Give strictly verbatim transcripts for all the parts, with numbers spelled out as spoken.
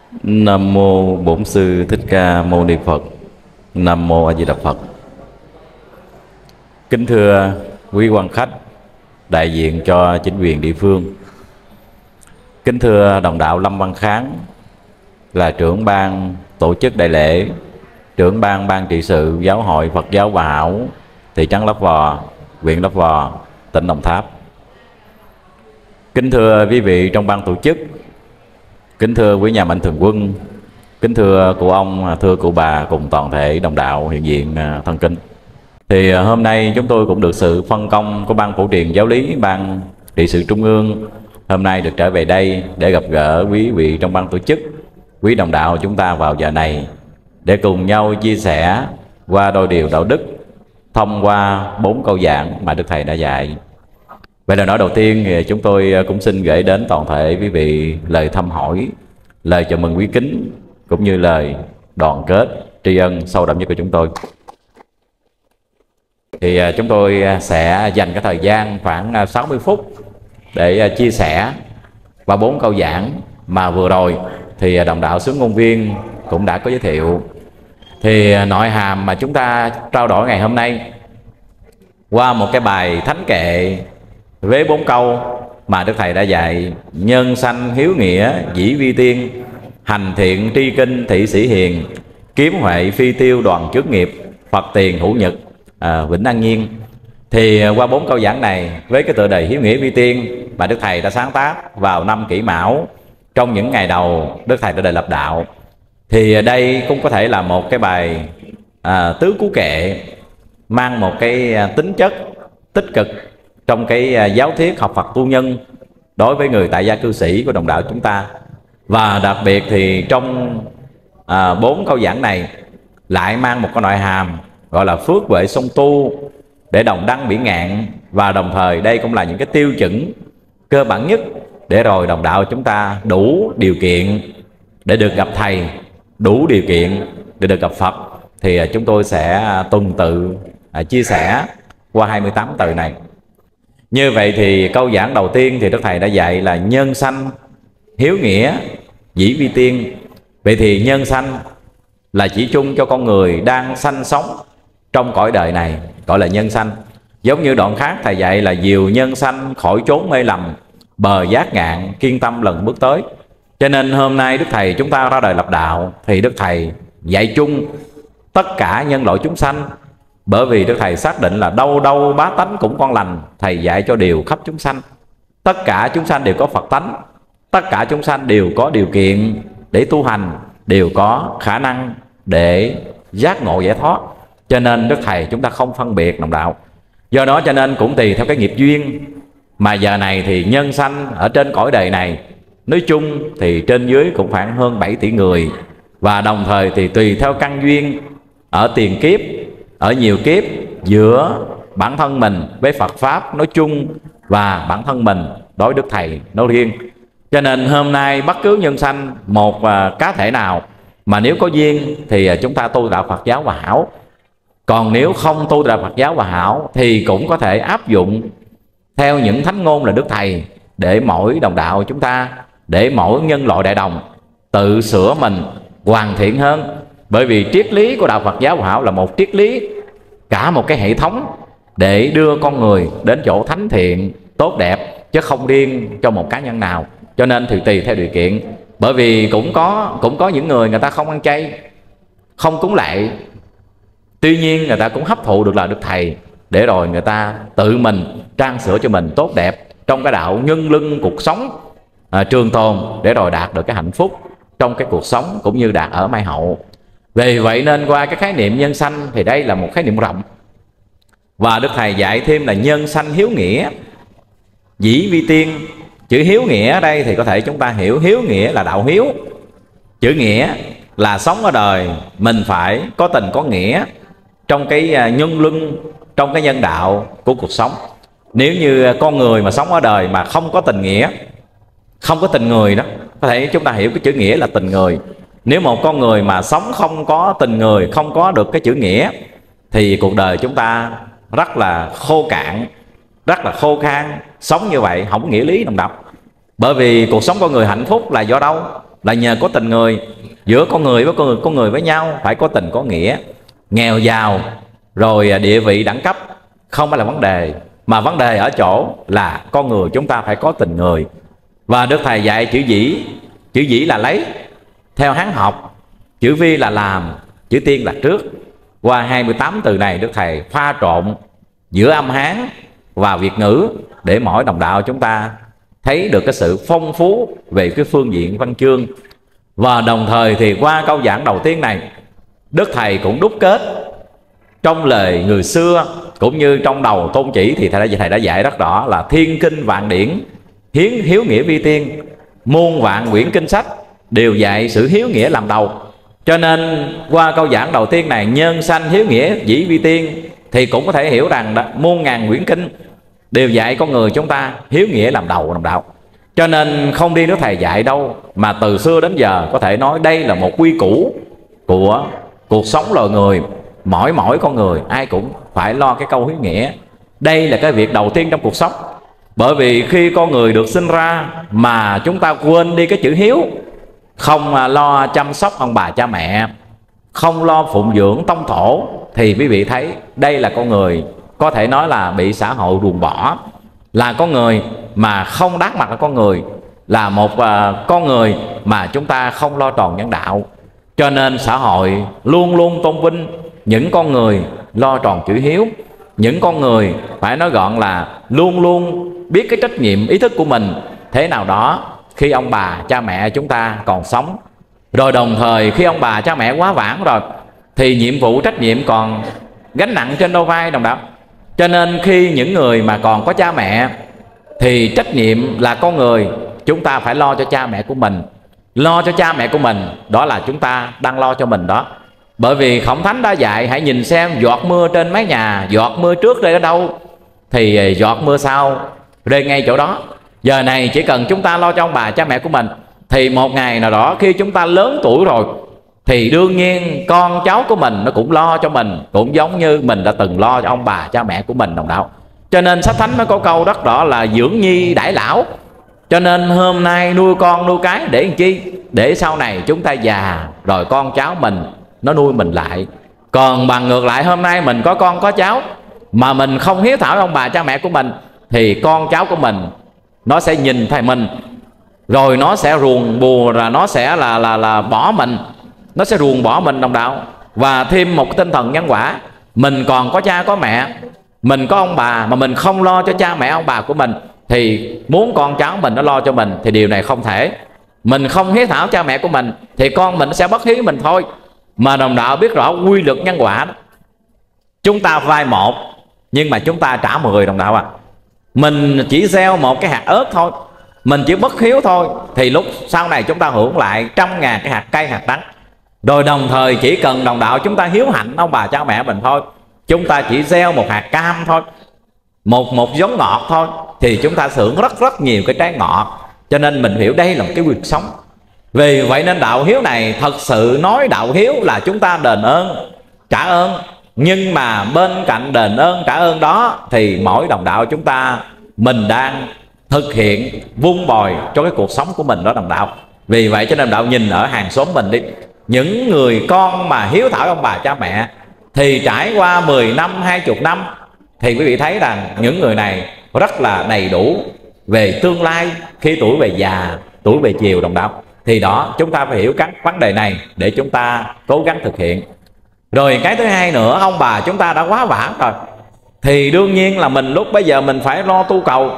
Nam mô Bổn Sư Thích Ca Mâu Ni Phật. Nam mô A Di Đà Phật. Kính thưa quý quan khách đại diện cho chính quyền địa phương, kính thưa đồng đạo Lâm Văn Kháng là trưởng ban tổ chức đại lễ, trưởng ban ban trị sự Giáo hội Phật giáo Bà Hảo, thị trấn Lấp Vò, huyện Lấp Vò, tỉnh Đồng Tháp. Kính thưa quý vị trong ban tổ chức, kính thưa quý nhà mạnh thường quân, kính thưa cụ ông, thưa cụ bà cùng toàn thể đồng đạo hiện diện thân kính. Thì hôm nay chúng tôi cũng được sự phân công của ban phổ truyền giáo lý, ban trị sự trung ương hôm nay được trở về đây để gặp gỡ quý vị trong ban tổ chức, quý đồng đạo chúng ta vào giờ này để cùng nhau chia sẻ qua đôi điều đạo đức thông qua bốn câu giảng mà Đức Thầy đã dạy. Vậy là nói đầu tiên thì chúng tôi cũng xin gửi đến toàn thể quý vị lời thăm hỏi, lời chào mừng quý kính cũng như lời đoàn kết tri ân sâu đậm nhất của chúng tôi. Thì chúng tôi sẽ dành cái thời gian khoảng sáu mươi phút để chia sẻ qua bốn câu giảng mà vừa rồi thì đồng đạo xướng ngôn viên cũng đã có giới thiệu. Thì nội hàm mà chúng ta trao đổi ngày hôm nay qua một cái bài thánh kệ với bốn câu mà Đức Thầy đã dạy: nhân sanh hiếu nghĩa dĩ vi tiên, hành thiện tri kinh thị sĩ hiền, kiếm huệ phi tiêu đoàn trước nghiệp, Phật tiền hữu nhật à, vĩnh an nhiên. Thì qua bốn câu giảng này với cái tựa đề hiếu nghĩa vi tiên mà Đức Thầy đã sáng tác vào năm Kỷ Mão, trong những ngày đầu Đức Thầy đã đời lập đạo, thì đây cũng có thể là một cái bài à, tứ cú kệ mang một cái tính chất tích cực trong cái giáo thuyết học Phật tu nhân đối với người tại gia cư sĩ của đồng đạo chúng ta. Và đặc biệt thì trong à, bốn câu giảng này lại mang một cái nội hàm gọi là phước huệ song tu để đồng đăng bỉ ngạn, và đồng thời đây cũng là những cái tiêu chuẩn cơ bản nhất để rồi đồng đạo chúng ta đủ điều kiện để được gặp Thầy, đủ điều kiện để được gặp Phật. Thì chúng tôi sẽ tuần tự à, chia sẻ qua hai mươi tám từ này. Như vậy thì câu giảng đầu tiên thì Đức Thầy đã dạy là nhân sanh hiếu nghĩa dĩ vi tiên. Vậy thì nhân sanh là chỉ chung cho con người đang sanh sống trong cõi đời này, gọi là nhân sanh. Giống như đoạn khác Thầy dạy là diều nhân sanh khỏi chốn mê lầm, bờ giác ngạn kiên tâm lần bước tới. Cho nên hôm nay Đức Thầy chúng ta ra đời lập đạo thì Đức Thầy dạy chung tất cả nhân loại chúng sanh, bởi vì Đức Thầy xác định là đâu đâu bá tánh cũng con lành. Thầy dạy cho điều khắp chúng sanh, tất cả chúng sanh đều có Phật tánh, tất cả chúng sanh đều có điều kiện để tu hành, đều có khả năng để giác ngộ giải thoát. Cho nên Đức Thầy chúng ta không phân biệt đồng đạo. Do đó cho nên cũng tùy theo cái nghiệp duyên mà giờ này thì nhân sanh ở trên cõi đời này nói chung thì trên dưới cũng khoảng hơn bảy tỷ người. Và đồng thời thì tùy theo căn duyên ở tiền kiếp, ở nhiều kiếp, giữa bản thân mình với Phật Pháp nói chung và bản thân mình đối với Đức Thầy nói riêng. Cho nên hôm nay bất cứ nhân sanh một uh, cá thể nào mà nếu có duyên thì chúng ta tu đạo Phật giáo Hòa Hảo. Còn nếu không tu đạo Phật giáo Hòa Hảo thì cũng có thể áp dụng theo những thánh ngôn là Đức Thầy, để mỗi đồng đạo chúng ta, để mỗi nhân loại đại đồng tự sửa mình hoàn thiện hơn. Bởi vì triết lý của đạo Phật giáo Hòa Hảo là một triết lý, cả một cái hệ thống để đưa con người đến chỗ thánh thiện tốt đẹp, chứ không riêng cho một cá nhân nào. Cho nên thì tùy theo điều kiện. Bởi vì cũng có cũng có những người người ta không ăn chay, không cúng lạy, tuy nhiên người ta cũng hấp thụ được lời Đức Thầy, để rồi người ta tự mình trang sửa cho mình tốt đẹp trong cái đạo nhân lưng cuộc sống à, trường tồn, để rồi đạt được cái hạnh phúc trong cái cuộc sống cũng như đạt ở mai hậu. Vì vậy nên qua cái khái niệm nhân sanh thì đây là một khái niệm rộng. Và Đức Thầy dạy thêm là nhân sanh hiếu nghĩa dĩ vi tiên. Chữ hiếu nghĩa ở đây thì có thể chúng ta hiểu hiếu nghĩa là đạo hiếu. Chữ nghĩa là sống ở đời mình phải có tình có nghĩa trong cái nhân luân, trong cái nhân đạo của cuộc sống. Nếu như con người mà sống ở đời mà không có tình nghĩa, không có tình người đó, có thể chúng ta hiểu cái chữ nghĩa là tình người. Nếu một con người mà sống không có tình người, không có được cái chữ nghĩa, thì cuộc đời chúng ta rất là khô cạn, rất là khô khan. Sống như vậy không có nghĩa lý đồng đọc. Bởi vì cuộc sống con người hạnh phúc là do đâu? là nhờ có tình người. Giữa con người với con người, con người với nhau phải có tình có nghĩa. Nghèo giàu rồi địa vị đẳng cấp không phải là vấn đề, mà vấn đề ở chỗ là con người chúng ta phải có tình người. Và Đức Thầy dạy chữ dĩ, chữ dĩ là lấy theo Hán học, chữ vi là làm, chữ tiên là trước. Qua hai mươi tám từ này Đức Thầy pha trộn giữa âm Hán và Việt ngữ để mỗi đồng đạo chúng ta thấy được cái sự phong phú về cái phương diện văn chương. Và đồng thời thì qua câu giảng đầu tiên này, Đức Thầy cũng đúc kết trong lời người xưa cũng như trong đầu tôn chỉ thì thầy đã, thầy đã dạy rất rõ là thiên kinh vạn điển, hiến hiếu nghĩa vi tiên, muôn vạn quyển kinh sách đều dạy sự hiếu nghĩa làm đầu. Cho nên qua câu giảng đầu tiên này, nhân sanh hiếu nghĩa dĩ vi tiên, thì cũng có thể hiểu rằng đó, muôn ngàn quyển kinh đều dạy con người chúng ta hiếu nghĩa làm đầu đồng đạo. Cho nên không đi Đức Thầy dạy đâu, mà từ xưa đến giờ có thể nói đây là một quy củ của cuộc sống loài người. Mỗi mỗi con người ai cũng phải lo cái câu hiếu nghĩa. Đây là cái việc đầu tiên trong cuộc sống. Bởi vì khi con người được sinh ra mà chúng ta quên đi cái chữ hiếu, không lo chăm sóc ông bà cha mẹ, không lo phụng dưỡng tông thổ, thì quý vị thấy đây là con người có thể nói là bị xã hội ruồng bỏ, là con người mà không đáng mặt là con người, là một uh, con người mà chúng ta không lo tròn nhân đạo. Cho nên xã hội luôn luôn tôn vinh những con người lo tròn chữ hiếu, những con người phải nói gọn là luôn luôn biết cái trách nhiệm ý thức của mình thế nào đó khi ông bà cha mẹ chúng ta còn sống. Rồi đồng thời khi ông bà cha mẹ quá vãng rồi thì nhiệm vụ trách nhiệm còn gánh nặng trên đôi vai đồng đạo. Cho nên khi những người mà còn có cha mẹ thì trách nhiệm là con người chúng ta phải lo cho cha mẹ của mình. Lo cho cha mẹ của mình đó là chúng ta đang lo cho mình đó. Bởi vì Khổng Thánh đã dạy hãy nhìn xem giọt mưa trên mái nhà, giọt mưa trước rơi ở đâu thì giọt mưa sau rơi ngay chỗ đó. Giờ này chỉ cần chúng ta lo cho ông bà cha mẹ của mình thì một ngày nào đó khi chúng ta lớn tuổi rồi thì đương nhiên con cháu của mình nó cũng lo cho mình, cũng giống như mình đã từng lo cho ông bà cha mẹ của mình đồng đạo. Cho nên sách Thánh nó có câu rất rõ là dưỡng nhi đãi lão. Cho nên hôm nay nuôi con nuôi cái để làm chi? Để sau này chúng ta già rồi con cháu mình nó nuôi mình lại. Còn bằng ngược lại hôm nay mình có con có cháu mà mình không hiếu thảo ông bà cha mẹ của mình thì con cháu của mình nó sẽ nhìn thấy mình rồi nó sẽ ruồng bùa, là nó sẽ là là là bỏ mình, nó sẽ ruồng bỏ mình đồng đạo. Và thêm một tinh thần nhân quả, mình còn có cha có mẹ, mình có ông bà mà mình không lo cho cha mẹ ông bà của mình thì muốn con cháu mình nó lo cho mình thì điều này không thể. Mình không hiếu thảo cha mẹ của mình thì con mình sẽ bất hiếu mình thôi. Mà đồng đạo biết rõ quy luật nhân quả đó. Chúng ta vay một nhưng mà chúng ta trả mười đồng đạo à. Mình chỉ gieo một cái hạt ớt thôi, mình chỉ bất hiếu thôi thì lúc sau này chúng ta hưởng lại trăm ngàn cái hạt cây hạt đắng. Rồi đồng thời chỉ cần đồng đạo chúng ta hiếu hạnh ông bà cha mẹ mình thôi, chúng ta chỉ gieo một hạt cam thôi, một một giống ngọt thôi thì chúng ta hưởng rất rất nhiều cái trái ngọt. Cho nên mình hiểu đây là một cái việc sống. Vì vậy nên đạo hiếu này thật sự nói đạo hiếu là chúng ta đền ơn trả ơn. Nhưng mà bên cạnh đền ơn trả ơn đó thì mỗi đồng đạo chúng ta mình đang thực hiện vun bồi cho cái cuộc sống của mình đó đồng đạo. Vì vậy cho nên đạo nhìn ở hàng xóm mình đi, những người con mà hiếu thảo ông bà cha mẹ thì trải qua mười năm, hai mươi năm thì quý vị thấy rằng những người này rất là đầy đủ về tương lai khi tuổi về già, tuổi về chiều đồng đạo. Thì đó chúng ta phải hiểu các vấn đề này để chúng ta cố gắng thực hiện. Rồi cái thứ hai nữa, ông bà chúng ta đã quá vãng rồi thì đương nhiên là mình lúc bây giờ mình phải lo tu cầu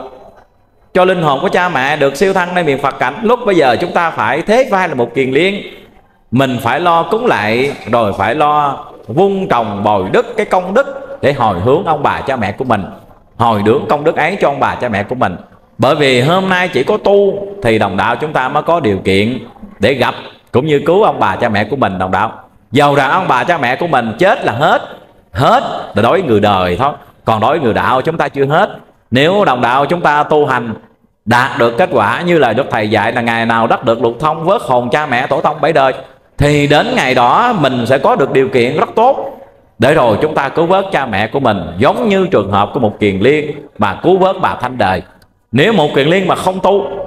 cho linh hồn của cha mẹ được siêu thăng nơi miền Phật cảnh. Lúc bây giờ chúng ta phải thế vai là một kiền liên, mình phải lo cúng lại, rồi phải lo vun trồng bồi đức cái công đức để hồi hướng ông bà cha mẹ của mình, hồi hướng công đức ấy cho ông bà cha mẹ của mình. Bởi vì hôm nay chỉ có tu thì đồng đạo chúng ta mới có điều kiện để gặp cũng như cứu ông bà cha mẹ của mình đồng đạo. Dầu rằng ông bà cha mẹ của mình chết là hết, hết là đối với người đời thôi, còn đối với người đạo chúng ta chưa hết. Nếu đồng đạo chúng ta tu hành đạt được kết quả như là Đức Thầy dạy là ngày nào đắc được lục thông vớt hồn cha mẹ tổ tông bảy đời, thì đến ngày đó mình sẽ có được điều kiện rất tốt để rồi chúng ta cứu vớt cha mẹ của mình, giống như trường hợp của một kiền liên mà cứu vớt bà Thanh Đời. Nếu một kiền liên mà không tu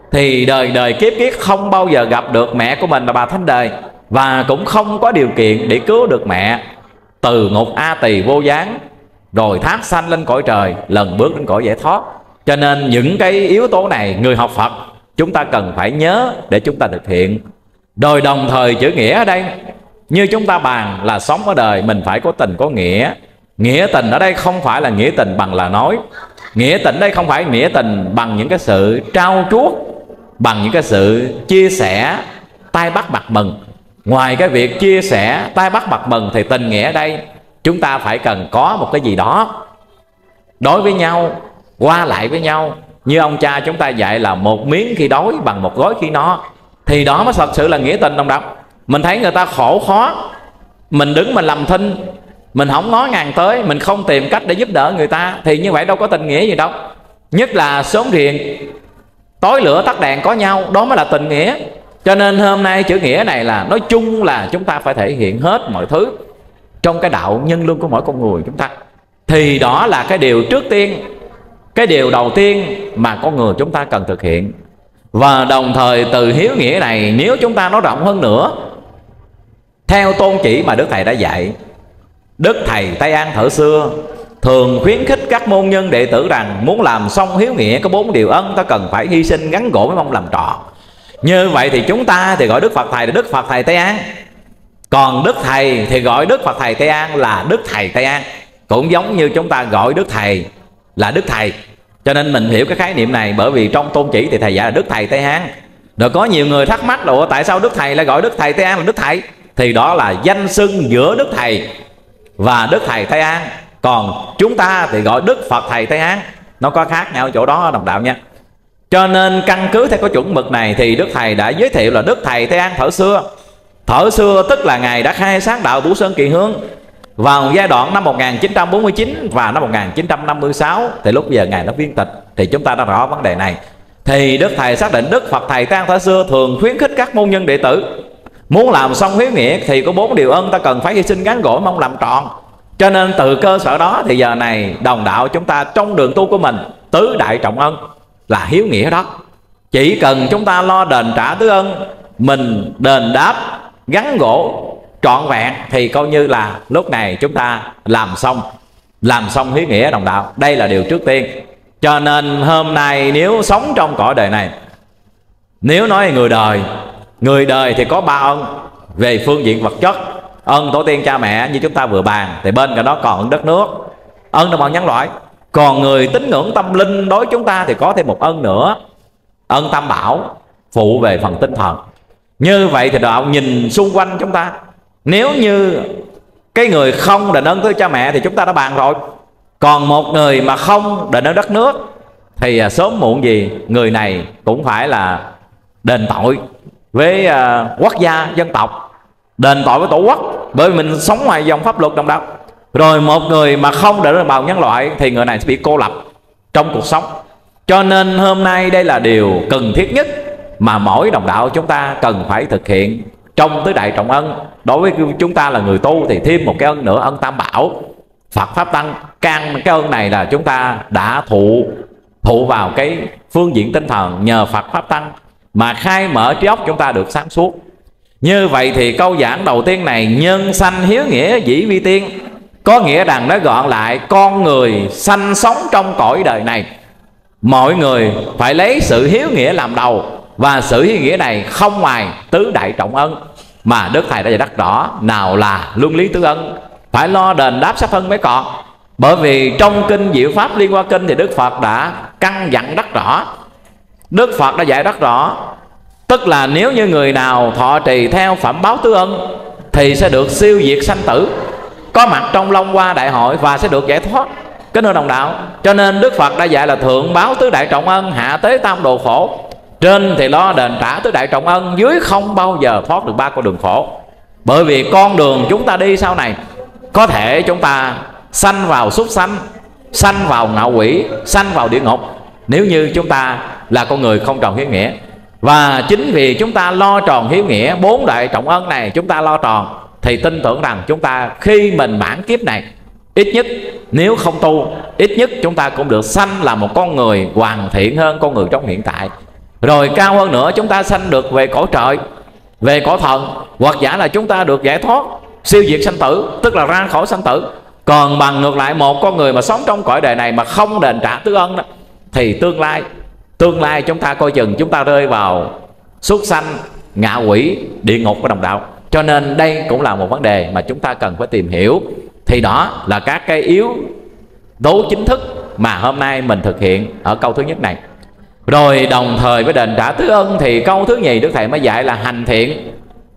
thì đời đời kiếp kiếp không bao giờ gặp được mẹ của mình là bà Thánh Đời, và cũng không có điều kiện để cứu được mẹ từ ngục A Tỳ vô gián rồi thác sanh lên cõi trời, lần bước đến cõi giải thoát. Cho nên những cái yếu tố này người học Phật chúng ta cần phải nhớ để chúng ta thực hiện. Rồi đồng thời chữ nghĩa ở đây, như chúng ta bàn là sống ở đời mình phải có tình có nghĩa. Nghĩa tình ở đây không phải là nghĩa tình bằng lời nói. Nghĩa tình đây không phải nghĩa tình bằng những cái sự trao chuốt, bằng những cái sự chia sẻ tay bắt mặt mừng. Ngoài cái việc chia sẻ tay bắt mặt mừng thì tình nghĩa ở đây chúng ta phải cần có một cái gì đó đối với nhau, qua lại với nhau. Như ông cha chúng ta dạy là một miếng khi đói bằng một gói khi no, thì đó mới thật sự là nghĩa tình đồng đọc. Mình thấy người ta khổ khó, mình đứng mình làm thinh, mình không ngó ngàng tới, mình không tìm cách để giúp đỡ người ta, thì như vậy đâu có tình nghĩa gì đâu. Nhất là sớm riêng tối lửa tắt đèn có nhau, đó mới là tình nghĩa. Cho nên hôm nay chữ nghĩa này là nói chung là chúng ta phải thể hiện hết mọi thứ trong cái đạo nhân lương của mỗi con người chúng ta. Thì đó là cái điều trước tiên, cái điều đầu tiên mà con người chúng ta cần thực hiện. Và đồng thời từ hiếu nghĩa này, nếu chúng ta nói rộng hơn nữa, theo tôn chỉ mà Đức Thầy đã dạy, Đức Thầy Tây An thời xưa thường khuyến khích các môn nhân đệ tử rằng muốn làm xong hiếu nghĩa có bốn điều ân ta cần phải hy sinh gắn gỗ mới mong làm trọn. Như vậy thì chúng ta thì gọi Đức Phật Thầy là Đức Phật Thầy Tây An, còn Đức Thầy thì gọi Đức Phật Thầy Tây An là Đức Thầy Tây An, cũng giống như chúng ta gọi Đức Thầy là Đức Thầy. Cho nên mình hiểu cái khái niệm này, bởi vì trong tôn chỉ thì Thầy dạy là Đức Thầy Tây An. Rồi có nhiều người thắc mắc là tại sao Đức Thầy lại gọi Đức Thầy Tây An là Đức Thầy? Thì đó là danh xưng giữa Đức Thầy và Đức Thầy Tây An. Còn chúng ta thì gọi Đức Phật Thầy Tây An, nó có khác nhau chỗ đó đồng đạo nha. Cho nên căn cứ theo cái chuẩn mực này thì Đức Thầy đã giới thiệu là Đức Thầy Tây An thở xưa. Thở xưa tức là Ngài đã khai sáng đạo Bửu Sơn Kỳ Hương vào giai đoạn năm một nghìn chín trăm bốn mươi chín và năm một nghìn chín trăm năm mươi sáu. Thì lúc giờ Ngài đã viên tịch, thì chúng ta đã rõ vấn đề này. Thì Đức Thầy xác định Đức Phật Thầy Tây An thở xưa thường khuyến khích các môn nhân đệ tử muốn làm xong hiếu nghĩa thì có bốn điều ân ta cần phải hy sinh gắn gỗ mong làm trọn. Cho nên từ cơ sở đó thì giờ này đồng đạo chúng ta trong đường tu của mình tứ đại trọng ân là hiếu nghĩa đó. Chỉ cần chúng ta lo đền trả tứ ân, mình đền đáp gắn gỗ trọn vẹn thì coi như là lúc này chúng ta làm xong làm xong hiếu nghĩa đồng đạo. Đây là điều trước tiên. Cho nên hôm nay nếu sống trong cõi đời này, nếu nói người đời, người đời thì có ba ân về phương diện vật chất. Ân tổ tiên cha mẹ như chúng ta vừa bàn, thì bên cạnh đó còn ân đất nước, ân đồng bào nhân loại. Còn người tín ngưỡng tâm linh đối chúng ta thì có thêm một ân nữa, ân tam bảo phụ về phần tinh thần. Như vậy thì đạo nhìn xung quanh chúng ta, nếu như cái người không đền ơn tới cha mẹ thì chúng ta đã bàn rồi. Còn một người mà không đền ơn đất nước thì sớm muộn gì người này cũng phải là đền tội với uh, quốc gia dân tộc, đền tội với tổ quốc, bởi vì mình sống ngoài dòng pháp luật đồng đạo. Rồi một người mà không đền ơn bào nhân loại thì người này sẽ bị cô lập trong cuộc sống. Cho nên hôm nay đây là điều cần thiết nhất mà mỗi đồng đạo chúng ta cần phải thực hiện trong tứ đại trọng ân. Đối với chúng ta là người tu thì thêm một cái ân nữa, ân tam bảo Phật Pháp Tăng. Căn cái ân này là chúng ta đã thụ thụ vào cái phương diện tinh thần, nhờ Phật Pháp Tăng mà khai mở trí óc chúng ta được sáng suốt. Như vậy thì câu giảng đầu tiên này, nhân sanh hiếu nghĩa dĩ vi tiên, có nghĩa rằng nó gọn lại con người sanh sống trong cõi đời này, mọi người phải lấy sự hiếu nghĩa làm đầu. Và sự hiếu nghĩa này không ngoài tứ đại trọng ân mà Đức Thầy đã giải đắc rõ. Nào là luân lý tứ ân, phải lo đền đáp sát thân mới còn. Bởi vì trong kinh Diệu Pháp Liên Hoa Kinh thì Đức Phật đã căn dặn đắc rõ, Đức Phật đã dạy đắc rõ. Tức là nếu như người nào thọ trì theo phẩm báo tứ ân thì sẽ được siêu diệt sanh tử, có mặt trong Long Hoa Đại Hội và sẽ được giải thoát. Kính thưa đồng đạo, cho nên Đức Phật đã dạy là thượng báo tứ đại trọng ân, hạ tế tam đồ khổ. Trên thì lo đền trả tứ đại trọng ân, dưới không bao giờ thoát được ba con đường khổ. Bởi vì con đường chúng ta đi sau này, có thể chúng ta sanh vào súc sanh, sanh vào ngạo quỷ, sanh vào địa ngục, nếu như chúng ta là con người không tròn hiếu nghĩa. Và chính vì chúng ta lo tròn hiếu nghĩa, bốn đại trọng ân này chúng ta lo tròn, thì tin tưởng rằng chúng ta khi mình mãn kiếp này, ít nhất nếu không tu, ít nhất chúng ta cũng được sanh là một con người hoàn thiện hơn con người trong hiện tại. Rồi cao hơn nữa chúng ta sanh được về cõi trời, về cõi thần, hoặc giả là chúng ta được giải thoát, siêu diệt sanh tử, tức là ra khỏi sanh tử. Còn bằng ngược lại, một con người mà sống trong cõi đời này mà không đền trả tứ ân đó, thì tương lai tương lai chúng ta coi chừng chúng ta rơi vào súc sanh, ngạ quỷ, địa ngục của đồng đạo. Cho nên đây cũng là một vấn đề mà chúng ta cần phải tìm hiểu. Thì đó là các cái yếu tố chính thức mà hôm nay mình thực hiện ở câu thứ nhất này. Rồi đồng thời với đền trả tứ ân thì câu thứ nhì Đức Thầy mới dạy là hành thiện,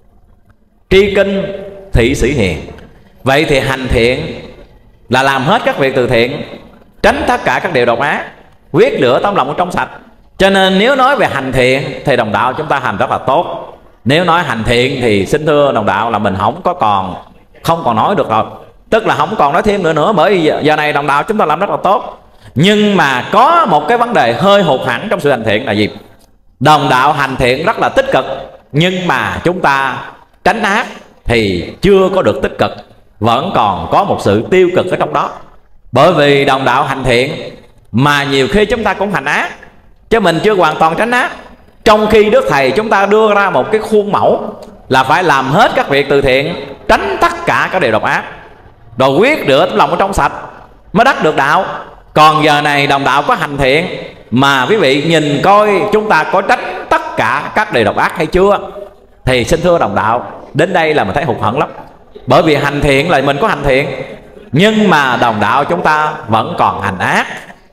tri kinh, thị sĩ hiền. Vậy thì hành thiện là làm hết các việc từ thiện, tránh tất cả các điều độc ác, quyết lửa tấm lòng của trong sạch. Cho nên nếu nói về hành thiện thì đồng đạo chúng ta hành rất là tốt. Nếu nói hành thiện thì xin thưa đồng đạo là mình không có còn không còn nói được rồi, tức là không còn nói thêm nữa nữa. Bởi vì giờ này đồng đạo chúng ta làm rất là tốt. Nhưng mà có một cái vấn đề hơi hụt hẳn trong sự hành thiện là gì? Đồng đạo hành thiện rất là tích cực, nhưng mà chúng ta tránh ác thì chưa có được tích cực, vẫn còn có một sự tiêu cực ở trong đó. Bởi vì đồng đạo hành thiện mà nhiều khi chúng ta cũng hành ác, chứ mình chưa hoàn toàn tránh ác. Trong khi Đức Thầy chúng ta đưa ra một cái khuôn mẫu là phải làm hết các việc từ thiện, tránh tất cả các điều độc ác, rồi quyết rửa tấm lòng ở trong sạch mới đắc được đạo. Còn giờ này đồng đạo có hành thiện mà quý vị nhìn coi chúng ta có tránh tất cả các điều độc ác hay chưa, thì xin thưa đồng đạo, đến đây là mình thấy hụt hẫng lắm. Bởi vì hành thiện là mình có hành thiện, nhưng mà đồng đạo chúng ta vẫn còn hành ác,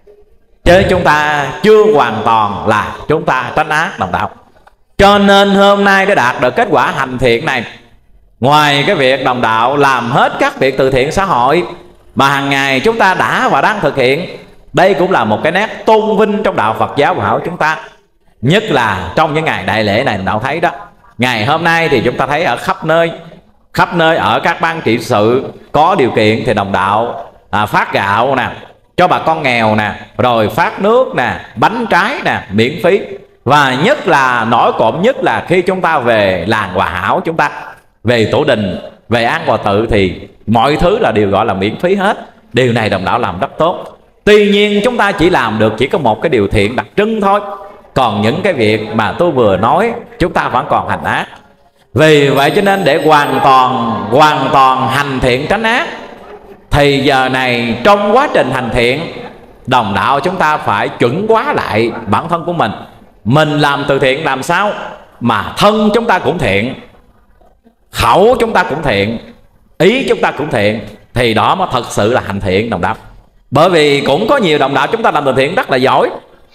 chứ chúng ta chưa hoàn toàn là chúng ta tránh ác đồng đạo. Cho nên hôm nay để đạt được kết quả hành thiện này, ngoài cái việc đồng đạo làm hết các việc từ thiện xã hội mà hàng ngày chúng ta đã và đang thực hiện, đây cũng là một cái nét tôn vinh trong đạo Phật giáo bảo chúng ta. Nhất là trong những ngày đại lễ này, đạo thấy đó, ngày hôm nay thì chúng ta thấy ở khắp nơi, khắp nơi ở các ban trị sự có điều kiện thì đồng đạo à, phát gạo nè cho bà con nghèo nè, rồi phát nước nè, bánh trái nè, miễn phí. Và nhất là nổi cộm nhất là khi chúng ta về làng Hòa Hảo, chúng ta về tổ đình, về An Hòa Tự thì mọi thứ là đều gọi là miễn phí hết. Điều này đồng đạo làm rất tốt. Tuy nhiên chúng ta chỉ làm được chỉ có một cái điều thiện đặc trưng thôi. Còn những cái việc mà tôi vừa nói chúng ta vẫn còn hành ác. Vì vậy cho nên để hoàn toàn hoàn toàn hành thiện tránh ác thì giờ này trong quá trình hành thiện, đồng đạo chúng ta phải chuẩn hóa lại bản thân của mình. Mình làm từ thiện làm sao mà thân chúng ta cũng thiện, khẩu chúng ta cũng thiện, ý chúng ta cũng thiện, thì đó mới thật sự là hành thiện đồng đạo. Bởi vì cũng có nhiều đồng đạo chúng ta làm từ thiện rất là giỏi,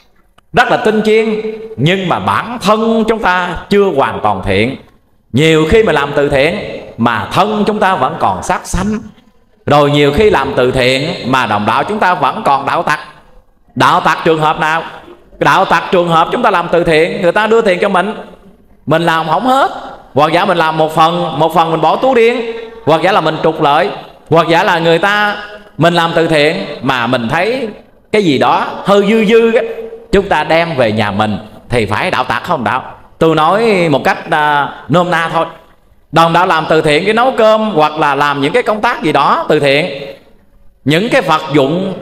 rất là tinh chuyên, nhưng mà bản thân chúng ta chưa hoàn toàn thiện. Nhiều khi mà làm từ thiện mà thân chúng ta vẫn còn sát sanh. Rồi nhiều khi làm từ thiện mà đồng đạo chúng ta vẫn còn đạo tặc. Đạo tặc trường hợp nào? Đạo tặc trường hợp chúng ta làm từ thiện, người ta đưa tiền cho mình, mình làm không hết, hoặc giả mình làm một phần, một phần mình bỏ túi riêng, hoặc giả là mình trục lợi, hoặc giả là người ta mình làm từ thiện mà mình thấy cái gì đó hơi dư dư ấy, chúng ta đem về nhà mình thì phải đạo tặc không đạo? Tôi nói một cách uh, nôm na thôi. Đồng đạo làm từ thiện cái nấu cơm hoặc là làm những cái công tác gì đó từ thiện, những cái vật dụng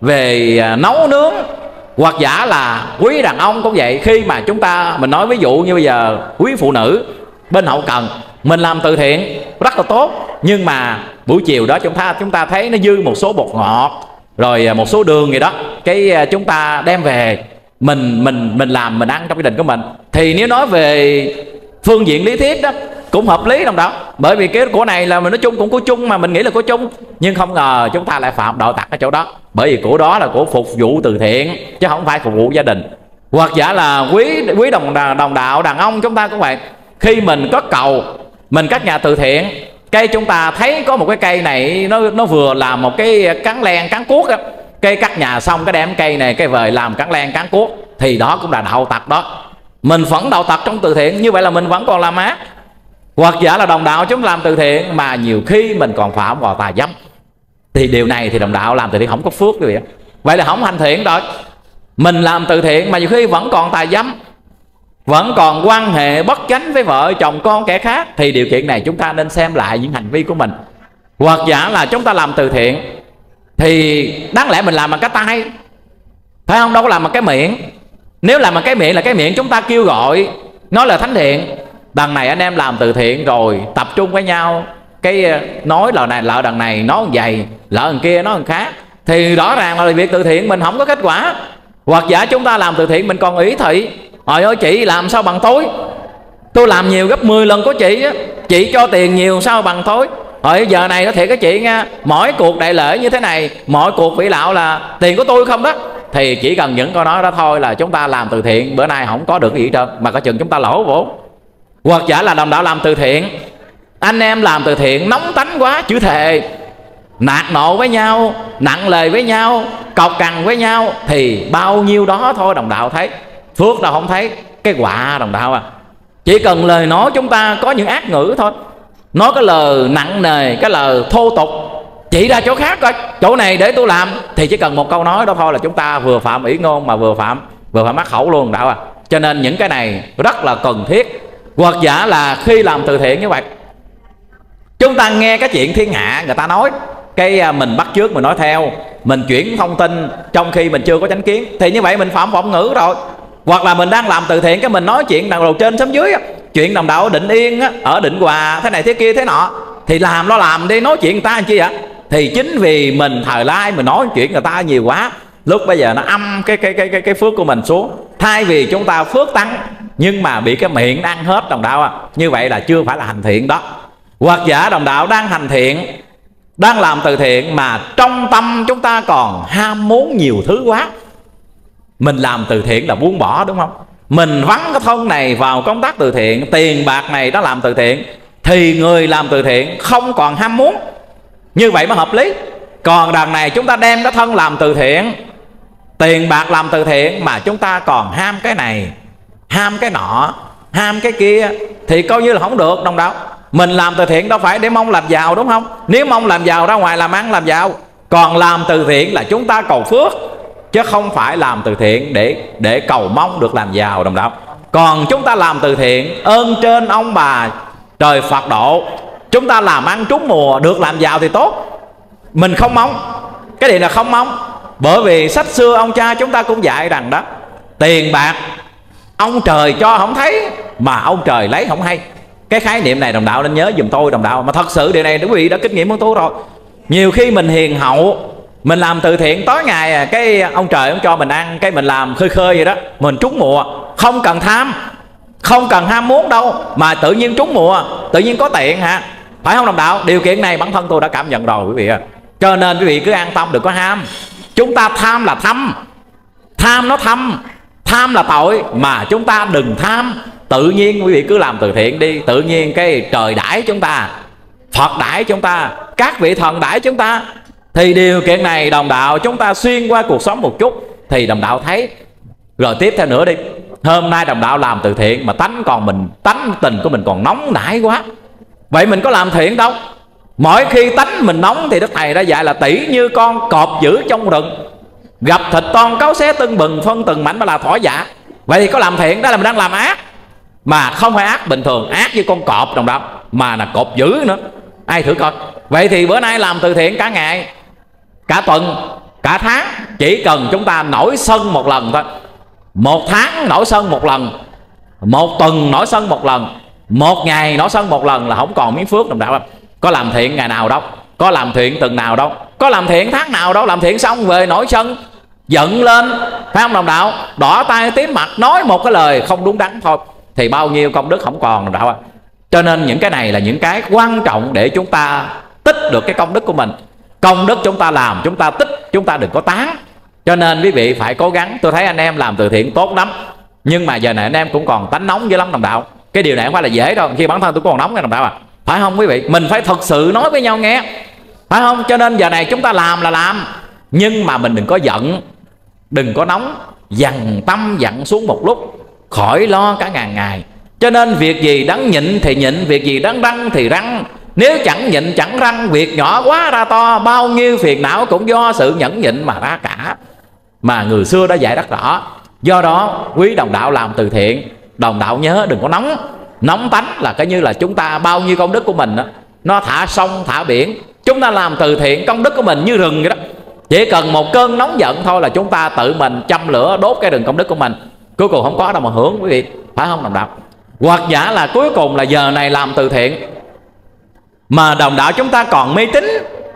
về uh, nấu nướng, hoặc giả là quý đàn ông cũng vậy. Khi mà chúng ta mình nói ví dụ như bây giờ quý phụ nữ bên hậu cần, mình làm từ thiện rất là tốt, nhưng mà buổi chiều đó chúng ta chúng ta thấy nó dư một số bột ngọt rồi một số đường gì đó, cái chúng ta đem về mình mình mình làm mình ăn trong gia đình của mình, thì nếu nói về phương diện lý thuyết đó cũng hợp lý đồng đạo. Bởi vì cái của này là mình nói chung cũng của chung, mà mình nghĩ là của chung, nhưng không ngờ chúng ta lại phạm đạo tặc ở chỗ đó. Bởi vì của đó là của phục vụ từ thiện chứ không phải phục vụ gia đình. Hoặc giả là quý quý đồng đồng đạo đàn ông chúng ta cũng vậy. Khi mình có cầu, mình cắt nhà từ thiện, cây chúng ta thấy có một cái cây này nó nó vừa làm một cái cán len cán cuốc á, cây cắt nhà xong cái đem cây này cây về làm cán len cán cuốc, thì đó cũng là đạo tặc đó. Mình vẫn đạo tặc trong từ thiện, như vậy là mình vẫn còn làm ác. Hoặc giả là đồng đạo chúng làm từ thiện mà nhiều khi mình còn phạm vào tà dâm, thì điều này thì đồng đạo làm từ thiện không có phước quý vị. Vậy là không hành thiện rồi. Mình làm từ thiện mà nhiều khi vẫn còn tà dâm, vẫn còn quan hệ bất chánh với vợ chồng con kẻ khác, thì điều kiện này chúng ta nên xem lại những hành vi của mình. Hoặc giả là chúng ta làm từ thiện thì đáng lẽ mình làm bằng cái tay, phải không? Đâu có làm bằng cái miệng. Nếu làm bằng cái miệng là cái miệng chúng ta kêu gọi nói là thánh thiện. Đằng này anh em làm từ thiện rồi tập trung với nhau, cái nói lời này lỡ đằng này nói vậy, lỡ đằng kia nói đằng khác, thì rõ ràng là việc từ thiện mình không có kết quả. Hoặc giả chúng ta làm từ thiện mình còn ý thị, trời ơi chị làm sao bằng tối, tôi làm nhiều gấp mười lần của chị á, chị cho tiền nhiều sao bằng tối. Rồi giờ này nó thiệt cái chị nha, mỗi cuộc đại lễ như thế này, mỗi cuộc vị lạo là tiền của tôi không đó. Thì chỉ cần những câu nói đó thôi là chúng ta làm từ thiện bữa nay không có được cái gì hết trơn, mà có chừng chúng ta lỗ vốn. Hoặc giả là đồng đạo làm từ thiện, anh em làm từ thiện nóng tánh quá, chữ thề nạt nộ với nhau, nặng lời với nhau, cọc cằn với nhau, thì bao nhiêu đó thôi đồng đạo thấy, phước đâu không thấy, cái quả đồng đạo à. Chỉ cần lời nói chúng ta có những ác ngữ thôi, nói cái lời nặng nề, cái lời thô tục, chỉ ra chỗ khác coi, chỗ này để tôi làm, thì chỉ cần một câu nói đó thôi là chúng ta vừa phạm ý ngôn mà vừa phạm vừa phạm mắc khẩu luôn đạo à. Cho nên những cái này rất là cần thiết. Hoặc giả là khi làm từ thiện như vậy, chúng ta nghe cái chuyện thiên hạ người ta nói, cái mình bắt chước mình nói theo, mình chuyển thông tin trong khi mình chưa có chánh kiến, thì như vậy mình phạm vọng ngữ rồi. Hoặc là mình đang làm từ thiện cái mình nói chuyện đằng đầu trên xóm dưới, chuyện đồng đạo Định Yên ở Định Hòa thế này thế kia thế nọ, thì làm nó làm đi, nói chuyện người ta làm chi ạ? Thì chính vì mình thời lai mình nói chuyện người ta nhiều quá, lúc bây giờ nó âm cái cái cái cái cái phước của mình xuống. Thay vì chúng ta phước tăng nhưng mà bị cái miệng ăn hết đồng đạo à, như vậy là chưa phải là hành thiện đó. Hoặc giả đồng đạo đang hành thiện, đang làm từ thiện mà trong tâm chúng ta còn ham muốn nhiều thứ quá. Mình làm từ thiện là buông bỏ đúng không? Mình vắng cái thân này vào công tác từ thiện, tiền bạc này đó làm từ thiện, thì người làm từ thiện không còn ham muốn, như vậy mới hợp lý. Còn đằng này chúng ta đem cái thân làm từ thiện, tiền bạc làm từ thiện, mà chúng ta còn ham cái này, ham cái nọ, ham cái kia, thì coi như là không được đồng đạo. Mình làm từ thiện đâu phải để mong làm giàu đúng không? Nếu mong làm giàu ra ngoài làm ăn làm giàu. Còn làm từ thiện là chúng ta cầu phước, chứ không phải làm từ thiện để để cầu mong được làm giàu đồng đạo. Còn chúng ta làm từ thiện ơn trên ông bà trời Phật độ, chúng ta làm ăn trúng mùa được làm giàu thì tốt. Mình không mong, cái điều là không mong. Bởi vì sách xưa ông cha chúng ta cũng dạy rằng đó, tiền bạc ông trời cho không thấy mà ông trời lấy không hay. Cái khái niệm này đồng đạo nên nhớ giùm tôi đồng đạo. Mà thật sự điều này quý vị đã kinh nghiệm của tôi rồi. Nhiều khi mình hiền hậu, mình làm từ thiện tối ngày à, cái ông trời ông cho mình ăn, cái mình làm khơi khơi vậy đó, mình trúng mùa, không cần tham, không cần ham muốn đâu, mà tự nhiên trúng mùa, tự nhiên có tiền hả? Phải không đồng đạo? Điều kiện này bản thân tôi đã cảm nhận rồi quý vị ạ. Cho nên quý vị cứ an tâm, đừng có ham. Chúng ta tham là thâm, tham nó thâm, tham là tội, mà chúng ta đừng tham. Tự nhiên quý vị cứ làm từ thiện đi, tự nhiên cái trời đãi chúng ta, Phật đãi chúng ta, các vị thần đãi chúng ta. Thì điều kiện này đồng đạo chúng ta xuyên qua cuộc sống một chút, thì đồng đạo thấy. Rồi tiếp theo nữa đi, hôm nay đồng đạo làm từ thiện mà tánh còn mình, tánh tình của mình còn nóng nảy quá, vậy mình có làm thiện đâu. Mỗi khi tánh mình nóng thì Đức Thầy đã dạy là tỷ như con cọp dữ trong rừng, gặp thịt con cáo xé tưng bừng, phân từng mảnh mà là thỏa dạ. Vậy thì có làm thiện, đó là mình đang làm ác. Mà không phải ác bình thường, ác như con cọp đồng đạo, mà là cọp dữ nữa. Ai thử coi. Vậy thì bữa nay làm từ thiện cả ngày, cả tuần, cả tháng, chỉ cần chúng ta nổi sân một lần thôi. Một tháng nổi sân một lần, một tuần nổi sân một lần, một ngày nổi sân một lần là không còn miếng phước đồng đạo. Có làm thiện ngày nào đâu, có làm thiện tuần nào đâu, có làm thiện tháng nào đâu. Làm thiện xong về nổi sân, giận lên, phải không đồng đạo? Đỏ tay tím mặt, nói một cái lời không đúng đắn thôi, thì bao nhiêu công đức không còn đồng đạo ạ. Cho nên những cái này là những cái quan trọng để chúng ta tích được cái công đức của mình. Công đức chúng ta làm, chúng ta tích, chúng ta đừng có tán. Cho nên quý vị phải cố gắng. Tôi thấy anh em làm từ thiện tốt lắm, nhưng mà giờ này anh em cũng còn tánh nóng dữ lắm đồng đạo. Cái điều này không phải là dễ đâu, khi bản thân tôi còn nóng nha đồng đạo à. Phải không quý vị? Mình phải thật sự nói với nhau nghe, phải không? Cho nên giờ này chúng ta làm là làm, nhưng mà mình đừng có giận, đừng có nóng, dằn tâm dặn xuống một lúc, khỏi lo cả ngàn ngày. Cho nên việc gì đáng nhịn thì nhịn, việc gì đáng răng thì răng. Nếu chẳng nhịn chẳng răng, việc nhỏ quá ra to, bao nhiêu phiền não cũng do sự nhẫn nhịn mà ra cả. Mà người xưa đã dạy rất rõ. Do đó quý đồng đạo làm từ thiện, đồng đạo nhớ đừng có nóng. Nóng tánh là cái như là chúng ta bao nhiêu công đức của mình đó, nó thả sông thả biển. Chúng ta làm từ thiện công đức của mình như rừng vậy đó. Chỉ cần một cơn nóng giận thôi là chúng ta tự mình châm lửa đốt cái rừng công đức của mình. cuối cùng không có đâu mà hưởng quý vị, phải không đồng đạo? Hoặc giả là cuối cùng là giờ này làm từ thiện mà đồng đạo chúng ta còn mê tín,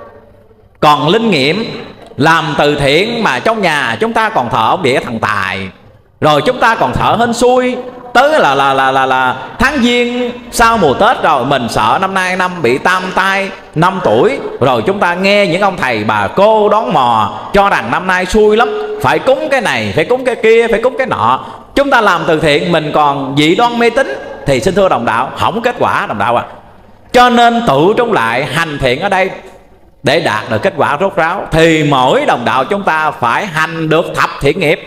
còn linh nghiệm, làm từ thiện mà trong nhà chúng ta còn thờ ông địa thần tài, rồi chúng ta còn sợ hên xui tới là là là là là tháng giêng sau mùa Tết, rồi mình sợ năm nay năm bị tam tai năm tuổi, rồi chúng ta nghe những ông thầy bà cô đón mò cho rằng năm nay xui lắm, phải cúng cái này, phải cúng cái kia, phải cúng cái nọ. Chúng ta làm từ thiện mình còn dị đoan mê tín thì xin thưa đồng đạo, không kết quả đồng đạo à. Cho nên tự trung lại hành thiện ở đây để đạt được kết quả rốt ráo thì mỗi đồng đạo chúng ta phải hành được thập thiện nghiệp.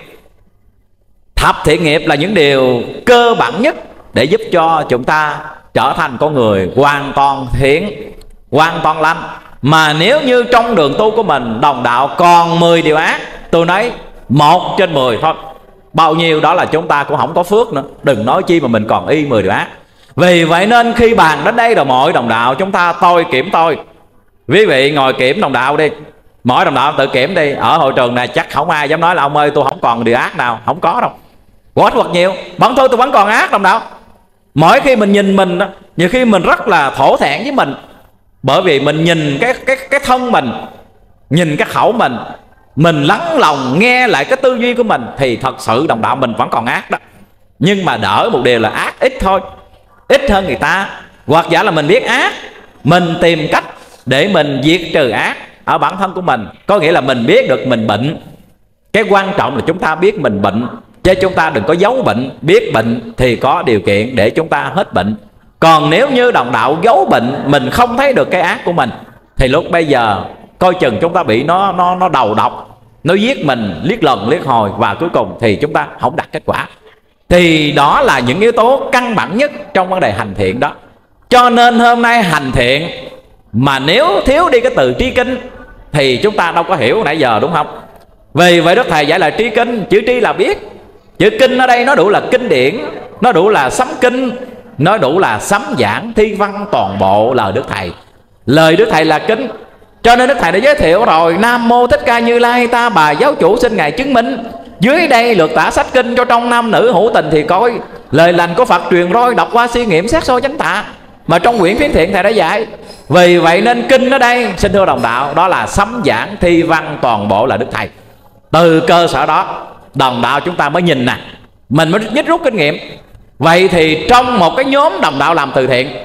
Thập thiện nghiệp là những điều cơ bản nhất để giúp cho chúng ta trở thành con người hoàn toàn thiện, hoàn toàn lành. Mà nếu như trong đường tu của mình đồng đạo còn mười điều ác, tôi nói một trên mười thôi, bao nhiêu đó là chúng ta cũng không có phước nữa, đừng nói chi mà mình còn y mười điều ác. Vì vậy nên khi bàn đến đây rồi mỗi đồng đạo chúng ta tôi kiểm tôi. Quý vị ngồi kiểm đồng đạo đi, mỗi đồng đạo tự kiểm đi. Ở hội trường này chắc không ai dám nói là ông ơi tôi không còn điều ác nào, không có đâu, quá hoặc nhiều. Bản thân tôi vẫn còn ác đồng đạo. Mỗi khi mình nhìn mình, nhiều khi mình rất là thổ thẹn với mình, bởi vì mình nhìn cái cái cái thân mình, nhìn cái khẩu mình, mình lắng lòng nghe lại cái tư duy của mình thì thật sự đồng đạo mình vẫn còn ác đó. Nhưng mà đỡ một điều là ác ít thôi, ít hơn người ta. Hoặc giả là mình biết ác, mình tìm cách để mình diệt trừ ác ở bản thân của mình. Có nghĩa là mình biết được mình bệnh. Cái quan trọng là chúng ta biết mình bệnh, chứ chúng ta đừng có giấu bệnh. Biết bệnh thì có điều kiện để chúng ta hết bệnh. Còn nếu như đồng đạo giấu bệnh, mình không thấy được cái ác của mình, thì lúc bây giờ coi chừng chúng ta bị nó nó nó đầu độc, nó giết mình liếc lần liếc hồi, và cuối cùng thì chúng ta không đạt kết quả. Thì đó là những yếu tố căn bản nhất trong vấn đề hành thiện đó. Cho nên hôm nay hành thiện mà nếu thiếu đi cái từ tri kinh thì chúng ta đâu có hiểu nãy giờ, đúng không? Vì vậy Đức Thầy giải là tri kinh, chữ tri là biết. Chữ kinh ở đây nó đủ là kinh điển, nó đủ là sấm kinh, nó đủ là sấm giảng thi văn toàn bộ lời Đức Thầy. Lời Đức Thầy là kinh. Cho nên Đức Thầy đã giới thiệu rồi: Nam Mô Thích Ca Như Lai, ta bà giáo chủ xin Ngài chứng minh. Dưới đây lược tả sách kinh cho trong nam nữ hữu tình thì coi. Lời lành của Phật truyền roi, đọc qua suy nghiệm xét soi chánh tạ. Mà trong quyển phiến thiện Thầy đã dạy. Vì vậy nên kinh ở đây xin thưa đồng đạo, đó là sấm giảng thi văn toàn bộ là Đức Thầy. Từ cơ sở đó đồng đạo chúng ta mới nhìn nè, mình mới nhất rút kinh nghiệm. Vậy thì trong một cái nhóm đồng đạo làm từ thiện,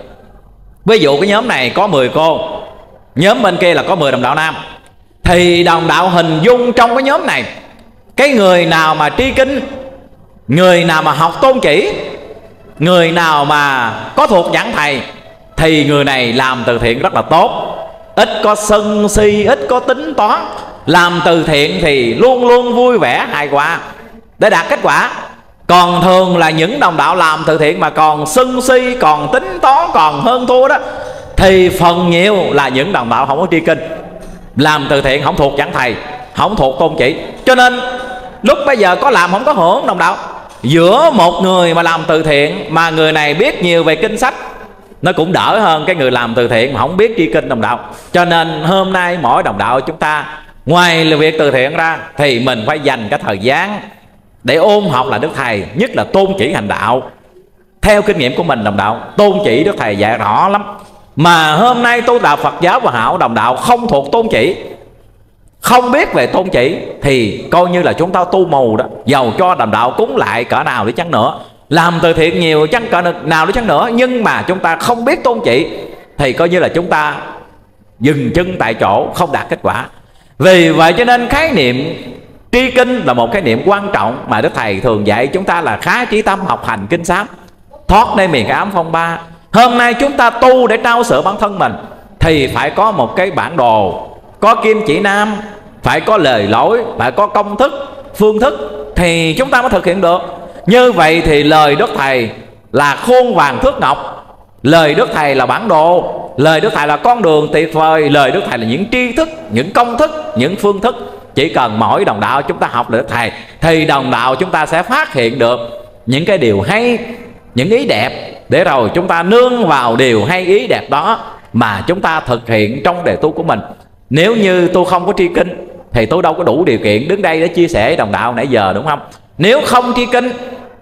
ví dụ cái nhóm này có mười cô, nhóm bên kia là có mười đồng đạo nam, thì đồng đạo hình dung trong cái nhóm này, cái người nào mà tri kinh, người nào mà học tôn chỉ, người nào mà có thuộc giảng thầy, thì người này làm từ thiện rất là tốt, ít có sân si, ít có tính toán. Làm từ thiện thì luôn luôn vui vẻ hài hòa để đạt kết quả. Còn thường là những đồng đạo làm từ thiện mà còn sân si, còn tính toán, còn hơn thua đó, thì phần nhiều là những đồng đạo không có tri kinh, làm từ thiện không thuộc giảng thầy, không thuộc tôn chỉ. Cho nên lúc bây giờ có làm không có hưởng đồng đạo. Giữa một người mà làm từ thiện mà người này biết nhiều về kinh sách, nó cũng đỡ hơn cái người làm từ thiện mà không biết tri kinh đồng đạo. Cho nên hôm nay mỗi đồng đạo chúng ta ngoài là việc từ thiện ra thì mình phải dành cái thời gian để ôn học là Đức Thầy, nhất là tôn chỉ hành đạo. Theo kinh nghiệm của mình đồng đạo, tôn chỉ Đức Thầy dạy rõ lắm. Mà hôm nay tu đạo Phật giáo và hảo đồng đạo không thuộc tôn chỉ, không biết về tôn chỉ, thì coi như là chúng ta tu mù đó. Dầu cho đồng đạo cúng lại cỡ nào đi chăng nữa, làm từ thiện nhiều chăng cỡ nào đi chăng nữa, nhưng mà chúng ta không biết tôn chỉ thì coi như là chúng ta dừng chân tại chỗ, không đạt kết quả. Vì vậy cho nên khái niệm tri kinh là một khái niệm quan trọng mà Đức Thầy thường dạy chúng ta là khá chí tâm học hành kinh sám, thoát nơi miền ám phong ba. Hôm nay chúng ta tu để trao sửa bản thân mình thì phải có một cái bản đồ, có kim chỉ nam, phải có lời lối, phải có công thức, phương thức thì chúng ta mới thực hiện được. Như vậy thì lời Đức Thầy là khuôn vàng thước ngọc, lời Đức Thầy là bản đồ, lời Đức Thầy là con đường tuyệt vời, lời Đức Thầy là những tri thức, những công thức, những phương thức. Chỉ cần mỗi đồng đạo chúng ta học lời Đức Thầy thì đồng đạo chúng ta sẽ phát hiện được những cái điều hay, những ý đẹp, để rồi chúng ta nương vào điều hay ý đẹp đó mà chúng ta thực hiện trong đề tu của mình. Nếu như tôi không có tri kinh thì tôi đâu có đủ điều kiện đứng đây để chia sẻ với đồng đạo nãy giờ, đúng không? Nếu không tri kinh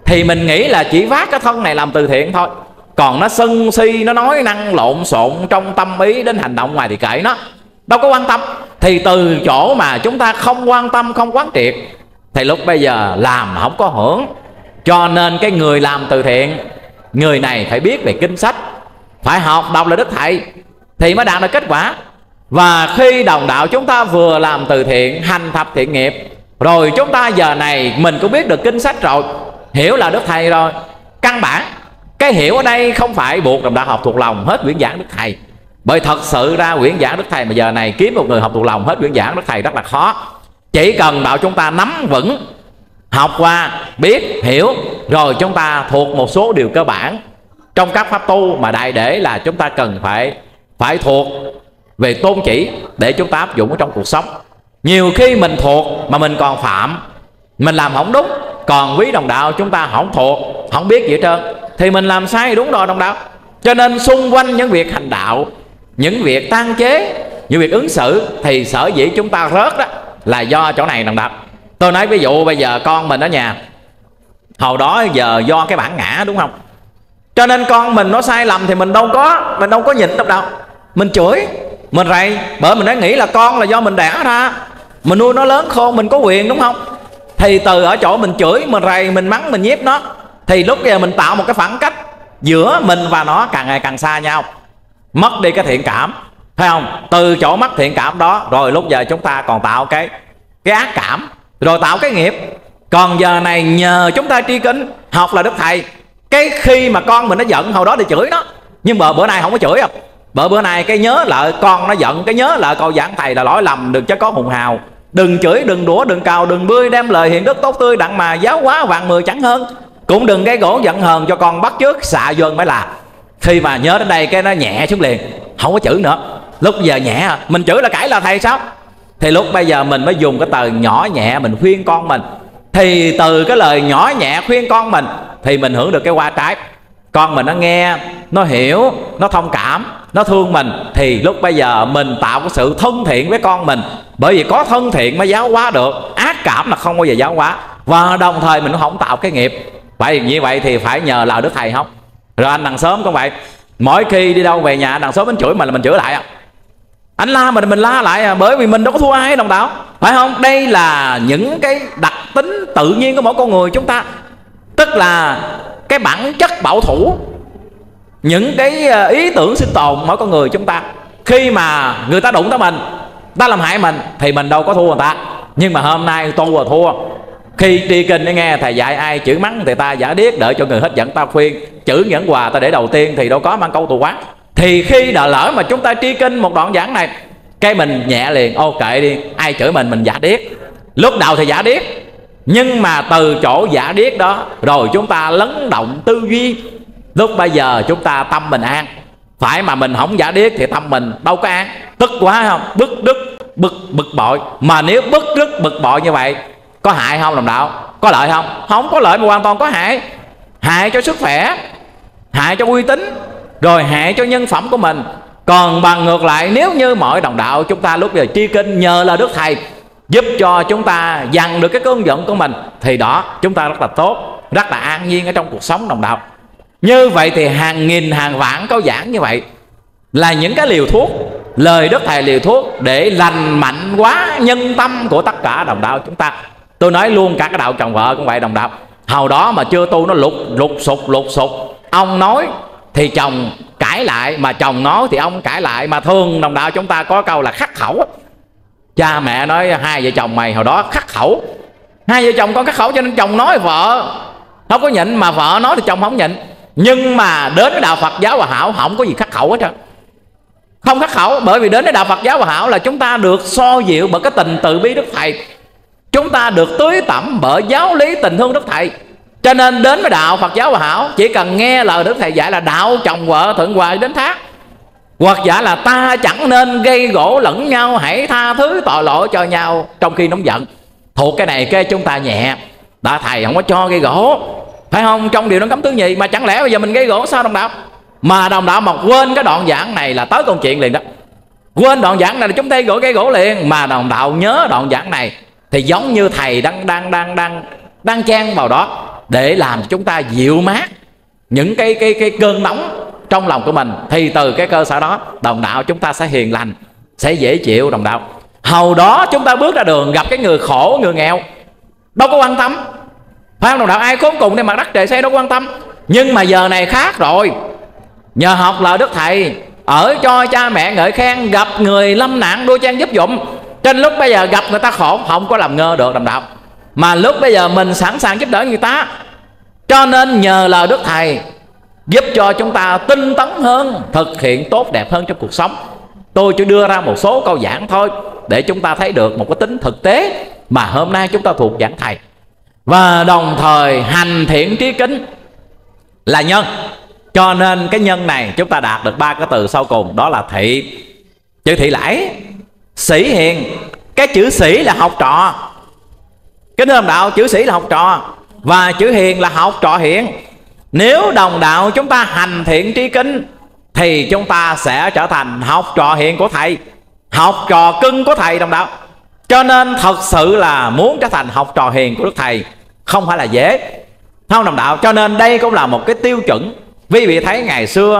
thì mình nghĩ là chỉ vác cái thân này làm từ thiện thôi, còn nó sân si, nó nói năng lộn xộn trong tâm ý đến hành động ngoài thì kệ nó, đâu có quan tâm. Thì từ chỗ mà chúng ta không quan tâm, không quán triệt, thì lúc bây giờ làm không có hưởng. Cho nên cái người làm từ thiện, người này phải biết về kinh sách, phải học đọc là Đức Thầy thì mới đạt được kết quả. Và khi đồng đạo chúng ta vừa làm từ thiện, hành thập thiện nghiệp, rồi chúng ta giờ này mình cũng biết được kinh sách rồi, hiểu là Đức Thầy rồi. Căn bản cái hiểu ở đây không phải buộc đồng đạo học thuộc lòng hết quyển giảng Đức Thầy, bởi thật sự ra quyển giảng Đức Thầy mà giờ này kiếm một người học thuộc lòng hết quyển giảng Đức Thầy rất là khó. Chỉ cần đạo chúng ta nắm vững, học qua, biết, hiểu, rồi chúng ta thuộc một số điều cơ bản trong các pháp tu mà đại để là chúng ta cần phải phải thuộc về tôn chỉ để chúng ta áp dụng ở trong cuộc sống. Nhiều khi mình thuộc mà mình còn phạm, mình làm không đúng, còn quý đồng đạo chúng ta không thuộc, không biết gì hết trơn, thì mình làm sai đúng rồi đồng đạo. Cho nên xung quanh những việc hành đạo, những việc tăng chế, những việc ứng xử, thì sở dĩ chúng ta rớt đó là do chỗ này đồng đạo. Tôi nói ví dụ bây giờ con mình ở nhà, hồi đó giờ do cái bản ngã đúng không, cho nên con mình nó sai lầm thì mình đâu có mình đâu có nhịn đâu đâu, mình chửi, mình rầy, bởi mình đã nghĩ là con là do mình đẻ ra, mình nuôi nó lớn khôn, mình có quyền đúng không. Thì từ ở chỗ mình chửi, mình rầy, mình mắng, mình nhiếp nó, thì lúc giờ mình tạo một cái khoảng cách giữa mình và nó càng ngày càng xa nhau, mất đi cái thiện cảm, phải không? Từ chỗ mất thiện cảm đó, rồi lúc giờ chúng ta còn tạo cái cái ác cảm, rồi tạo cái nghiệp. Còn giờ này nhờ chúng ta tri kinh, học là Đức Thầy, cái khi mà con mình nó giận, hồi đó thì chửi nó, nhưng mà bữa nay không có chửi không. Bởi bữa nay cái nhớ lại con nó giận, cái nhớ lại câu giảng thầy là lỗi lầm đừng cho có hùng hào, đừng chửi, đừng đũa, đừng cào, đừng bươi, đem lời hiền đức tốt tươi đặng mà giáo hóa vạn mười chẳng hơn. Cũng đừng gây gỗ giận hờn cho con bắt chước xạ dơn mới là. Khi mà nhớ đến đây cái nó nhẹ xuống liền, không có chửi nữa. Lúc giờ nhẹ, mình chửi là cãi là thầy sao? Thì lúc bây giờ mình mới dùng cái từ nhỏ nhẹ mình khuyên con mình. Thì từ cái lời nhỏ nhẹ khuyên con mình thì mình hưởng được cái hoa trái. Con mình nó nghe, nó hiểu, nó thông cảm, nó thương mình, thì lúc bây giờ mình tạo cái sự thân thiện với con mình. Bởi vì có thân thiện mới giáo hóa được, ác cảm là không bao giờ giáo hóa. Và đồng thời mình cũng không tạo cái nghiệp. Vậy như vậy thì phải nhờ lời Đức Thầy không? Rồi anh đằng sớm cũng vậy, mỗi khi đi đâu về nhà anh đằng sớm anh chửi mình là mình chửi lại à? Anh la mình mình la lại à, bởi vì mình đâu có thua ai đồng đạo, phải không? Đây là những cái đặc tính tự nhiên của mỗi con người chúng ta, tức là cái bản chất bảo thủ, những cái ý tưởng sinh tồn mỗi con người chúng ta. Khi mà người ta đụng tới mình, ta làm hại mình thì mình đâu có thua người ta. Nhưng mà hôm nay tôi vừa thua. Khi tri kinh để nghe thầy dạy ai chửi mắng thì ta giả điếc, đợi cho người hết giận ta khuyên, chữ nhẫn hòa ta để đầu tiên thì đâu có mang câu tù quán. Thì khi đã lỡ mà chúng ta tri kinh một đoạn giảng này, cái mình nhẹ liền, ô kệ đi, ai chửi mình mình giả điếc. Lúc đầu thì giả điếc, nhưng mà từ chỗ giả điếc đó rồi chúng ta lắng động tư duy, lúc bây giờ chúng ta tâm mình an. Phải mà mình không giả điếc thì tâm mình đâu có an, tức quá không, bức rứt, bực bực bội. Mà nếu bức rứt bực bội như vậy có hại không đồng đạo? Có lợi không? Không có lợi mà hoàn toàn có hại. Hại cho sức khỏe, hại cho uy tín, rồi hại cho nhân phẩm của mình. Còn bằng ngược lại, nếu như mọi đồng đạo chúng ta lúc giờ tri kinh nhờ là Đức Thầy giúp cho chúng ta dằn được cái cơn giận của mình, thì đó chúng ta rất là tốt, rất là an nhiên ở trong cuộc sống đồng đạo. Như vậy thì hàng nghìn hàng vạn câu giảng như vậy là những cái liều thuốc, lời Đức Thầy liều thuốc để lành mạnh quá nhân tâm của tất cả đồng đạo chúng ta. Tôi nói luôn cả cái đạo chồng vợ cũng vậy đồng đạo. Hầu đó mà chưa tu nó lục lục sục lục sục, ông nói thì chồng cãi lại, mà chồng nói thì ông cãi lại. Mà thường đồng đạo chúng ta có câu là khắc khẩu. Cha mẹ nói hai vợ chồng mày hồi đó khắc khẩu, hai vợ chồng con khắc khẩu, cho nên chồng nói vợ không có nhịn, mà vợ nói thì chồng không nhịn. Nhưng mà đến với đạo Phật giáo Hòa Hảo không có gì khắc khẩu hết trơn, không khắc khẩu. Bởi vì đến với đạo Phật giáo Hòa Hảo là chúng ta được so dịu bởi cái tình từ bi Đức Thầy, chúng ta được tưới tẩm bởi giáo lý tình thương Đức Thầy. Cho nên đến với đạo Phật giáo Hòa Hảo chỉ cần nghe lời Đức Thầy dạy là đạo chồng vợ thuận hòa đến thác, hoặc giả là ta chẳng nên gây gỗ lẫn nhau, hãy tha thứ tội lỗi cho nhau trong khi nóng giận. Thuộc cái này cái chúng ta nhẹ, đã thầy không có cho gây gỗ, phải không? Trong điều nó cấm thứ nhì, mà chẳng lẽ bây giờ mình gây gỗ sao đồng đạo? Mà đồng đạo mà quên cái đoạn giảng này là tới công chuyện liền đó. Quên đoạn giảng này là chúng ta gây gỗ gây gỗ liền. Mà đồng đạo nhớ đoạn giảng này thì giống như thầy đang đang đang đang đang chen vào đó, để làm chúng ta dịu mát những cái cái cái cơn nóng trong lòng của mình, thì từ cái cơ sở đó đồng đạo chúng ta sẽ hiền lành, sẽ dễ chịu đồng đạo. Hầu đó chúng ta bước ra đường gặp cái người khổ, người nghèo, đâu có quan tâm, phải không đồng đạo? Ai khốn cùng để mặt đất trời xây đâu có quan tâm. Nhưng mà giờ này khác rồi, nhờ học lời Đức Thầy, ở cho cha mẹ ngợi khen, gặp người lâm nạn đua chen giúp dụm. Trên lúc bây giờ gặp người ta khổ không có làm ngơ được đồng đạo, mà lúc bây giờ mình sẵn sàng giúp đỡ người ta. Cho nên nhờ lời Đức Thầy giúp cho chúng ta tinh tấn hơn, thực hiện tốt đẹp hơn trong cuộc sống. Tôi chỉ đưa ra một số câu giảng thôi để chúng ta thấy được một cái tính thực tế mà hôm nay chúng ta thuộc giảng thầy. Và đồng thời hành thiện trí kính là nhân. Cho nên cái nhân này chúng ta đạt được ba cái từ sau cùng, đó là thị. Chữ thị lãi, sĩ hiền. Cái chữ sĩ là học trò, cái đồng đạo, chữ sĩ là học trò, và chữ hiền là học trò hiền. Nếu đồng đạo chúng ta hành thiện trí kính thì chúng ta sẽ trở thành học trò hiền của thầy, học trò cưng của thầy đồng đạo. Cho nên thật sự là muốn trở thành học trò hiền của Đức Thầy không phải là dễ, không đồng đạo. Cho nên đây cũng là một cái tiêu chuẩn. Quý vị thấy ngày xưa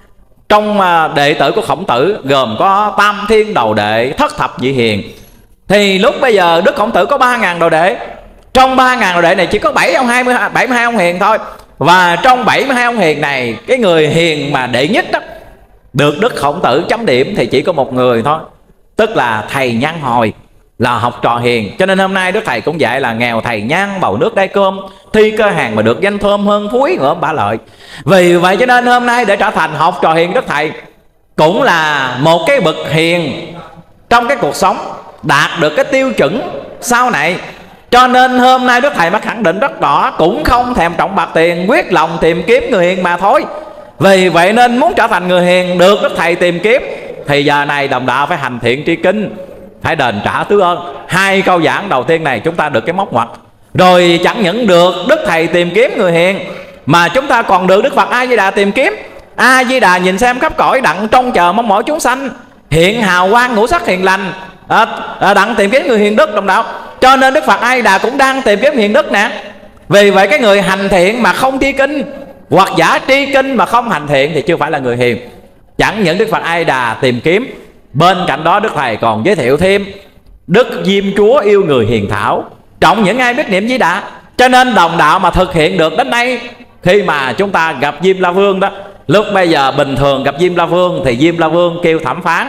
trong đệ tử của Khổng Tử gồm có tam thiên đầu đệ, thất thập nhị hiền, thì lúc bây giờ Đức Khổng Tử có ba ngàn đầu đệ. Trong ba ngàn đầu đệ này chỉ có bảy ông hai mươi bảy mươi hai ông hiền thôi. Và trong bảy mươi hai ông hiền này, cái người hiền mà đệ nhất đó được Đức Khổng Tử chấm điểm thì chỉ có một người thôi, tức là thầy Nhan Hồi, là học trò hiền. Cho nên hôm nay Đức Thầy cũng dạy là nghèo thầy Nhan, bầu nước đáy cơm, thi cơ hàng mà được danh thơm hơn phúi ngựa bả lợi. Vì vậy cho nên hôm nay để trở thành học trò hiền Đức Thầy cũng là một cái bậc hiền trong cái cuộc sống, đạt được cái tiêu chuẩn sau này. Cho nên hôm nay Đức Thầy mới khẳng định rất rõ, cũng không thèm trọng bạc tiền, quyết lòng tìm kiếm người hiền mà thôi. Vì vậy nên muốn trở thành người hiền được Đức Thầy tìm kiếm thì giờ này đồng đạo phải hành thiện tri kính, phải đền trả tứ ơn. Hai câu giảng đầu tiên này chúng ta được cái móc ngoặt. Rồi chẳng những được Đức Thầy tìm kiếm người hiền, mà chúng ta còn được Đức Phật A Di Đà tìm kiếm. A Di Đà nhìn xem khắp cõi đặng trông chờ mong mỏi chúng sanh, hiện hào quang ngũ sắc hiền lành, à, à, đặng tìm kiếm người hiền đức đồng đạo. Cho nên Đức Phật A Di Đà cũng đang tìm kiếm hiền đức nè. Vì vậy cái người hành thiện mà không tri kinh, hoặc giả tri kinh mà không hành thiện thì chưa phải là người hiền. Chẳng những Đức Phật A Di Đà tìm kiếm, bên cạnh đó Đức Thầy còn giới thiệu thêm Đức Diêm Chúa yêu người hiền thảo, trọng những ai biết niệm Di Đà. Cho nên đồng đạo mà thực hiện được đến đây, khi mà chúng ta gặp Diêm La Vương đó, lúc bây giờ bình thường gặp Diêm La Vương thì Diêm La Vương kêu thẩm phán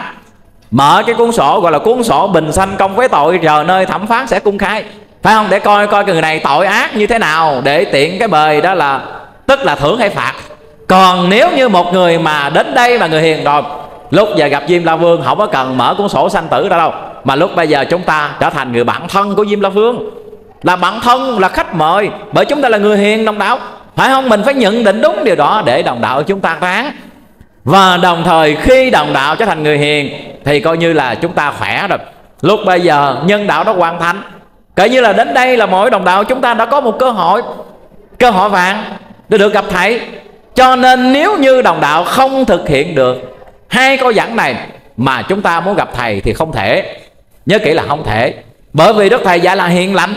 mở cái cuốn sổ gọi là cuốn sổ bình sanh công với tội, giờ nơi thẩm phán sẽ cung khai, phải không, để coi coi người này tội ác như thế nào, để tiện cái bời đó là tức là thưởng hay phạt. Còn nếu như một người mà đến đây mà người hiền rồi, lúc giờ gặp Diêm La Vương không có cần mở cuốn sổ sanh tử ra đâu, mà lúc bây giờ chúng ta trở thành người bạn thân của Diêm La Vương, là bạn thân, là khách mời, bởi chúng ta là người hiền đồng đạo, phải không? Mình phải nhận định đúng điều đó để đồng đạo chúng ta ráng. Và đồng thời khi đồng đạo trở thành người hiền thì coi như là chúng ta khỏe rồi. Lúc bây giờ nhân đạo đó hoàn thành, coi như là đến đây là mỗi đồng đạo chúng ta đã có một cơ hội, cơ hội vàng để được gặp thầy. Cho nên nếu như đồng đạo không thực hiện được hai câu giảng này mà chúng ta muốn gặp thầy thì không thể. Nhớ kỹ là không thể. Bởi vì Đức Thầy dạy là hiền lành.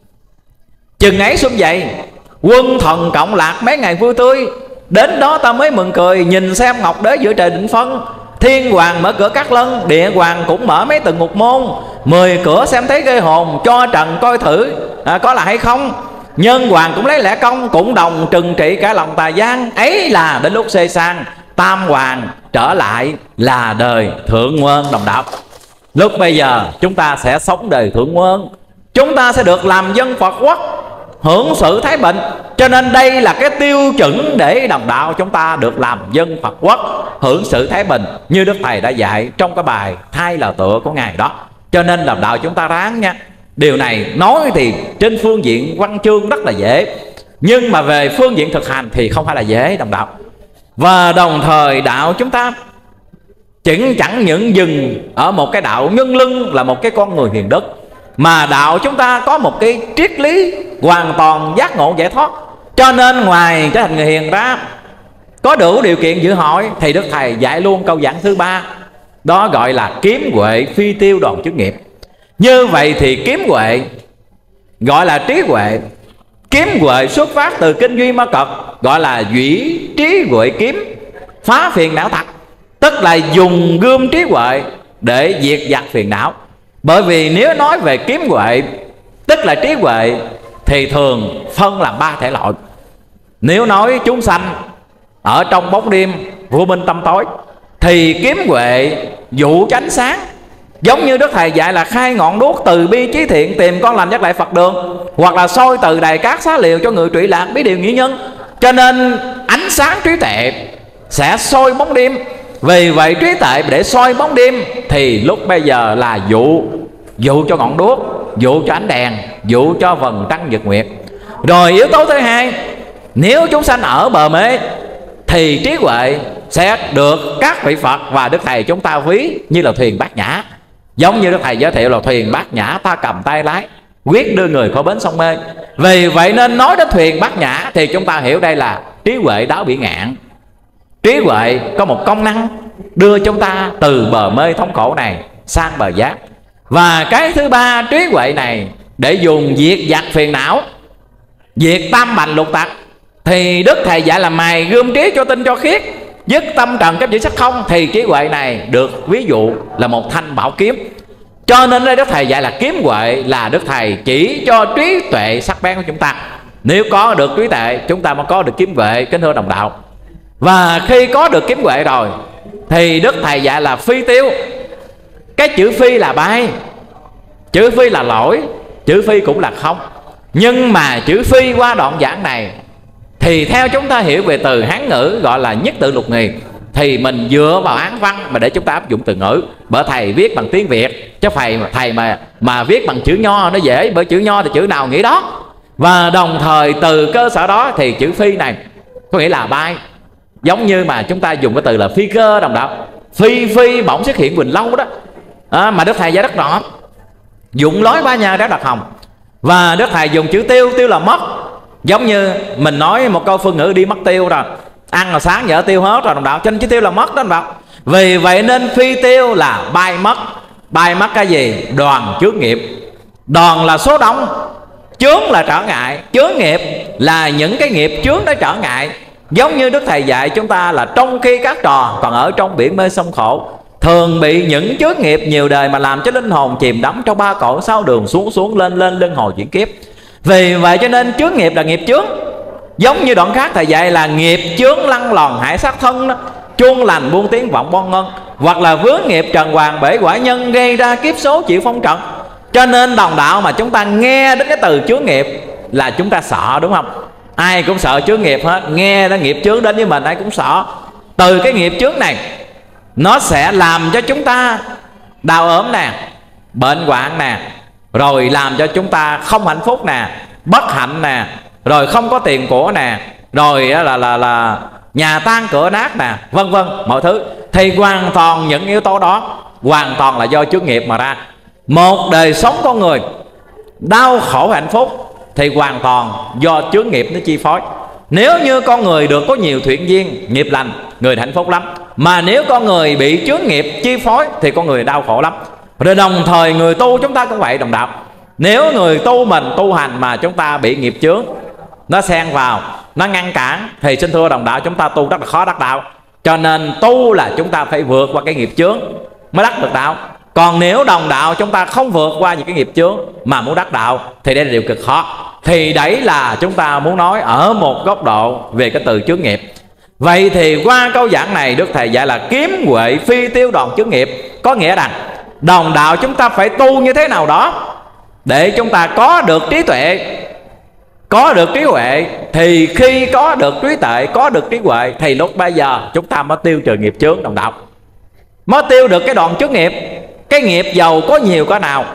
Chừng ấy xuân dậy, quân thần cộng lạc mấy ngày vui tươi, đến đó ta mới mừng cười, nhìn xem ngọc đế giữa trời định phân. Thiên hoàng mở cửa các lân, địa hoàng cũng mở mấy từng ngục môn, mười cửa xem thấy ghê hồn, cho trần coi thử à, có là hay không. Nhân hoàng cũng lấy lẽ công, cũng đồng trừng trị cả lòng tà gian. Ấy là đến lúc xê sang, tam hoàng trở lại là đời thượng nguyên đồng đạo. Lúc bây giờ chúng ta sẽ sống đời thượng nguyên, chúng ta sẽ được làm dân Phật quốc, hưởng sự thái bình. Cho nên đây là cái tiêu chuẩn để đồng đạo chúng ta được làm dân Phật quốc, hưởng sự thái bình, như Đức Thầy đã dạy trong cái bài Thay Là Tựa của Ngài đó. Cho nên đồng đạo chúng ta ráng nha. Điều này nói thì trên phương diện văn chương rất là dễ, nhưng mà về phương diện thực hành thì không phải là dễ đồng đạo. Và đồng thời đạo chúng ta chẳng chẳng những dừng ở một cái đạo nhân lưng là một cái con người hiền đức, mà đạo chúng ta có một cái triết lý hoàn toàn giác ngộ giải thoát. Cho nên ngoài trở thành người hiền ra, có đủ điều kiện dự hội thì Đức Thầy dạy luôn câu giảng thứ ba, đó gọi là kiếm huệ phi tiêu đoàn chức nghiệp. Như vậy thì kiếm huệ gọi là trí huệ, Kiếm huệ xuất phát từ kinh Duy Ma Cật, gọi là dũy trí huệ kiếm, phá phiền não thật. Tức là dùng gươm trí huệ để diệt giặc phiền não. Bởi vì nếu nói về kiếm huệ, tức là trí huệ, thì thường phân làm ba thể loại. Nếu nói chúng sanh ở trong bóng đêm vô minh tâm tối, thì kiếm huệ dụ cho ánh sáng. Giống như Đức Thầy dạy là khai ngọn đuốc từ bi trí thiện, tìm con lành dắt lại Phật đường, hoặc là soi từ đài cát xá liều cho người trụy lạc biết điều nghĩa nhân. Cho nên ánh sáng trí tuệ sẽ soi bóng đêm. Vì vậy trí tuệ để soi bóng đêm thì lúc bây giờ là dụ dụ cho ngọn đuốc, dụ cho ánh đèn, dụ cho vầng trăng nhật nguyệt. Rồi yếu tố thứ hai, nếu chúng sanh ở bờ mê thì trí huệ sẽ được các vị Phật và Đức Thầy chúng ta ví như là thuyền Bát Nhã. Giống như Đức Thầy giới thiệu là thuyền Bát Nhã, ta cầm tay lái, quyết đưa người khỏi bến sông mê. Vì vậy nên nói đến thuyền Bát Nhã thì chúng ta hiểu đây là trí huệ đáo bị ngạn. Trí huệ có một công năng đưa chúng ta từ bờ mê thống khổ này sang bờ giác. Và cái thứ ba, trí huệ này để dùng diệt giặc phiền não, diệt tam bành lục tặc, thì Đức Thầy dạy là mài gươm trí cho tinh cho khiết, dứt tâm trần chấp giữ sắc không. Thì trí huệ này được ví dụ là một thanh bảo kiếm. Cho nên đây Đức Thầy dạy là kiếm huệ là Đức Thầy chỉ cho trí tuệ sắc bén của chúng ta. Nếu có được trí tuệ, chúng ta mới có được kiếm huệ, kính thưa đồng đạo. Và khi có được kiếm huệ rồi thì Đức Thầy dạy là phi tiêu. Cái chữ phi là bay, chữ phi là lỗi, chữ phi cũng là không. Nhưng mà chữ phi qua đoạn giảng này thì theo chúng ta hiểu về từ Hán ngữ gọi là nhất tự lục nghì, thì mình dựa vào Hán văn mà để chúng ta áp dụng từ ngữ. Bởi Thầy viết bằng tiếng Việt, chứ thầy thầy mà mà viết bằng chữ Nho nó dễ, bởi chữ Nho thì chữ nào nghĩ đó. Và đồng thời từ cơ sở đó thì chữ phi này có nghĩa là bay. Giống như mà chúng ta dùng cái từ là phi cơ đồng đạo, phi phi bỗng xuất hiện Quỳnh Lâu đó, à, mà Đức Thầy giải rất rõ, dụng lối ba nhà đã đặc hồng. Và Đức Thầy dùng chữ tiêu, tiêu là mất. Giống như mình nói một câu phương ngữ đi mất tiêu rồi, ăn là sáng vợ tiêu hết rồi đồng đạo, cho nên chữ tiêu là mất đó đồng đạo. Vì vậy nên phi tiêu là bay mất. Bay mất cái gì? Đoàn chướng nghiệp. Đoàn là số đông, chướng là trở ngại. Chướng nghiệp là những cái nghiệp chướng đó trở ngại. Giống như Đức Thầy dạy chúng ta là trong khi các trò còn ở trong biển mê sông khổ, thường bị những chướng nghiệp nhiều đời mà làm cho linh hồn chìm đắm trong ba cõi sáu đường, xuống xuống lên lên luân hồi chuyển kiếp. Vì vậy cho nên chướng nghiệp là nghiệp chướng. Giống như đoạn khác Thầy dạy là nghiệp chướng lăng lòn hại sát thân đó, chuông lành buông tiếng vọng bon ngân, hoặc là vướng nghiệp trần hoàng bể quả nhân, gây ra kiếp số chịu phong trận. Cho nên đồng đạo mà chúng ta nghe đến cái từ chướng nghiệp là chúng ta sợ, đúng không? Ai cũng sợ chướng nghiệp hết. Nghe nó nghiệp chướng đến với mình ai cũng sợ. Từ cái nghiệp chướng này nó sẽ làm cho chúng ta đau ốm nè, bệnh hoạn nè, rồi làm cho chúng ta không hạnh phúc nè, bất hạnh nè, rồi không có tiền của nè, rồi là là là nhà tan cửa nát nè, vân vân mọi thứ. Thì hoàn toàn những yếu tố đó hoàn toàn là do chướng nghiệp mà ra. Một đời sống con người đau khổ hạnh phúc thì hoàn toàn do chướng nghiệp nó chi phối. Nếu như con người được có nhiều thiện duyên, nghiệp lành, người hạnh phúc lắm. Mà nếu con người bị chướng nghiệp chi phối thì con người đau khổ lắm. Rồi đồng thời người tu chúng ta cũng vậy đồng đạo. Nếu người tu mình tu hành mà chúng ta bị nghiệp chướng nó xen vào, nó ngăn cản, thì xin thưa đồng đạo chúng ta tu rất là khó đắc đạo. Cho nên tu là chúng ta phải vượt qua cái nghiệp chướng mới đắc được đạo. Còn nếu đồng đạo chúng ta không vượt qua những cái nghiệp chướng mà muốn đắc đạo thì đây là điều cực khó. Thì đấy là chúng ta muốn nói ở một góc độ về cái từ chướng nghiệp. Vậy thì qua câu giảng này Đức Thầy dạy là kiếm huệ phi tiêu đoàn chướng nghiệp. Có nghĩa rằng đồng đạo chúng ta phải tu như thế nào đó để chúng ta có được trí tuệ. Có được trí huệ thì khi có được trí tuệ, có được trí huệ thì lúc bây giờ chúng ta mới tiêu trừ nghiệp chướng đồng đạo, mới tiêu được cái đoạn chướng nghiệp. Cái nghiệp giàu có nhiều có nào,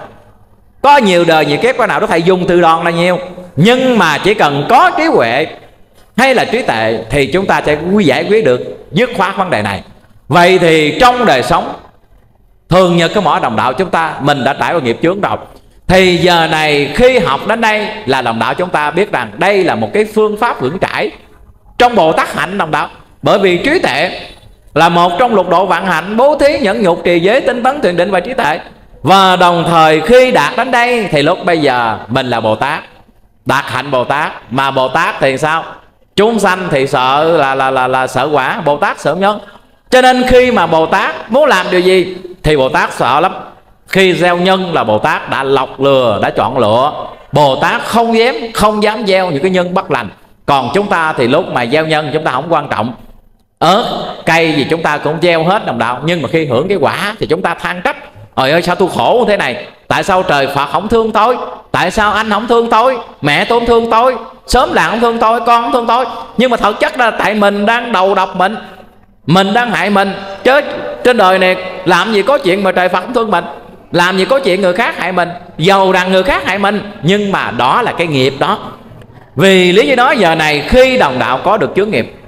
có nhiều đời nhiều kiếp có nào Đức Thầy dùng từ đòn là nhiều, nhưng mà chỉ cần có trí huệ hay là trí tuệ thì chúng ta sẽ giải quyết được dứt khoát vấn đề này. Vậy thì trong đời sống thường như cái mỗi đồng đạo chúng ta mình đã trải qua nghiệp chướng rồi, thì giờ này khi học đến đây là đồng đạo chúng ta biết rằng đây là một cái phương pháp vững trải trong Bồ Tát hạnh đồng đạo. Bởi vì trí tuệ là một trong lục độ vạn hạnh, bố thí, nhẫn nhục, trì giới, tinh tấn, thiền định và trí tuệ. Và đồng thời khi đạt đến đây thì lúc bây giờ mình là Bồ Tát, đạt hạnh Bồ Tát. Mà Bồ Tát thì sao? Chúng sanh thì sợ là là là là sợ quả, Bồ Tát sợ nhân. Cho nên khi mà Bồ Tát muốn làm điều gì thì Bồ Tát sợ lắm. Khi gieo nhân là Bồ Tát đã lọc lừa, đã chọn lựa. Bồ Tát không dám không dám gieo những cái nhân bất lành. Còn chúng ta thì lúc mà gieo nhân chúng ta không quan trọng, ớt cây gì chúng ta cũng gieo hết đồng đạo. Nhưng mà khi hưởng cái quả thì chúng ta than trách: ôi ơi sao tôi khổ thế này, tại sao trời Phật không thương tôi, tại sao anh không thương tôi, mẹ tôi không thương tôi, sớm làng không thương tôi, con không thương tôi. Nhưng mà thật chất là tại mình đang đầu độc mình, mình đang hại mình. Chứ trên đời này làm gì có chuyện mà trời Phật không thương mình, làm gì có chuyện người khác hại mình, dầu rằng người khác hại mình, nhưng mà đó là cái nghiệp đó. Vì lý do đó giờ này khi đồng đạo có được chướng nghiệp,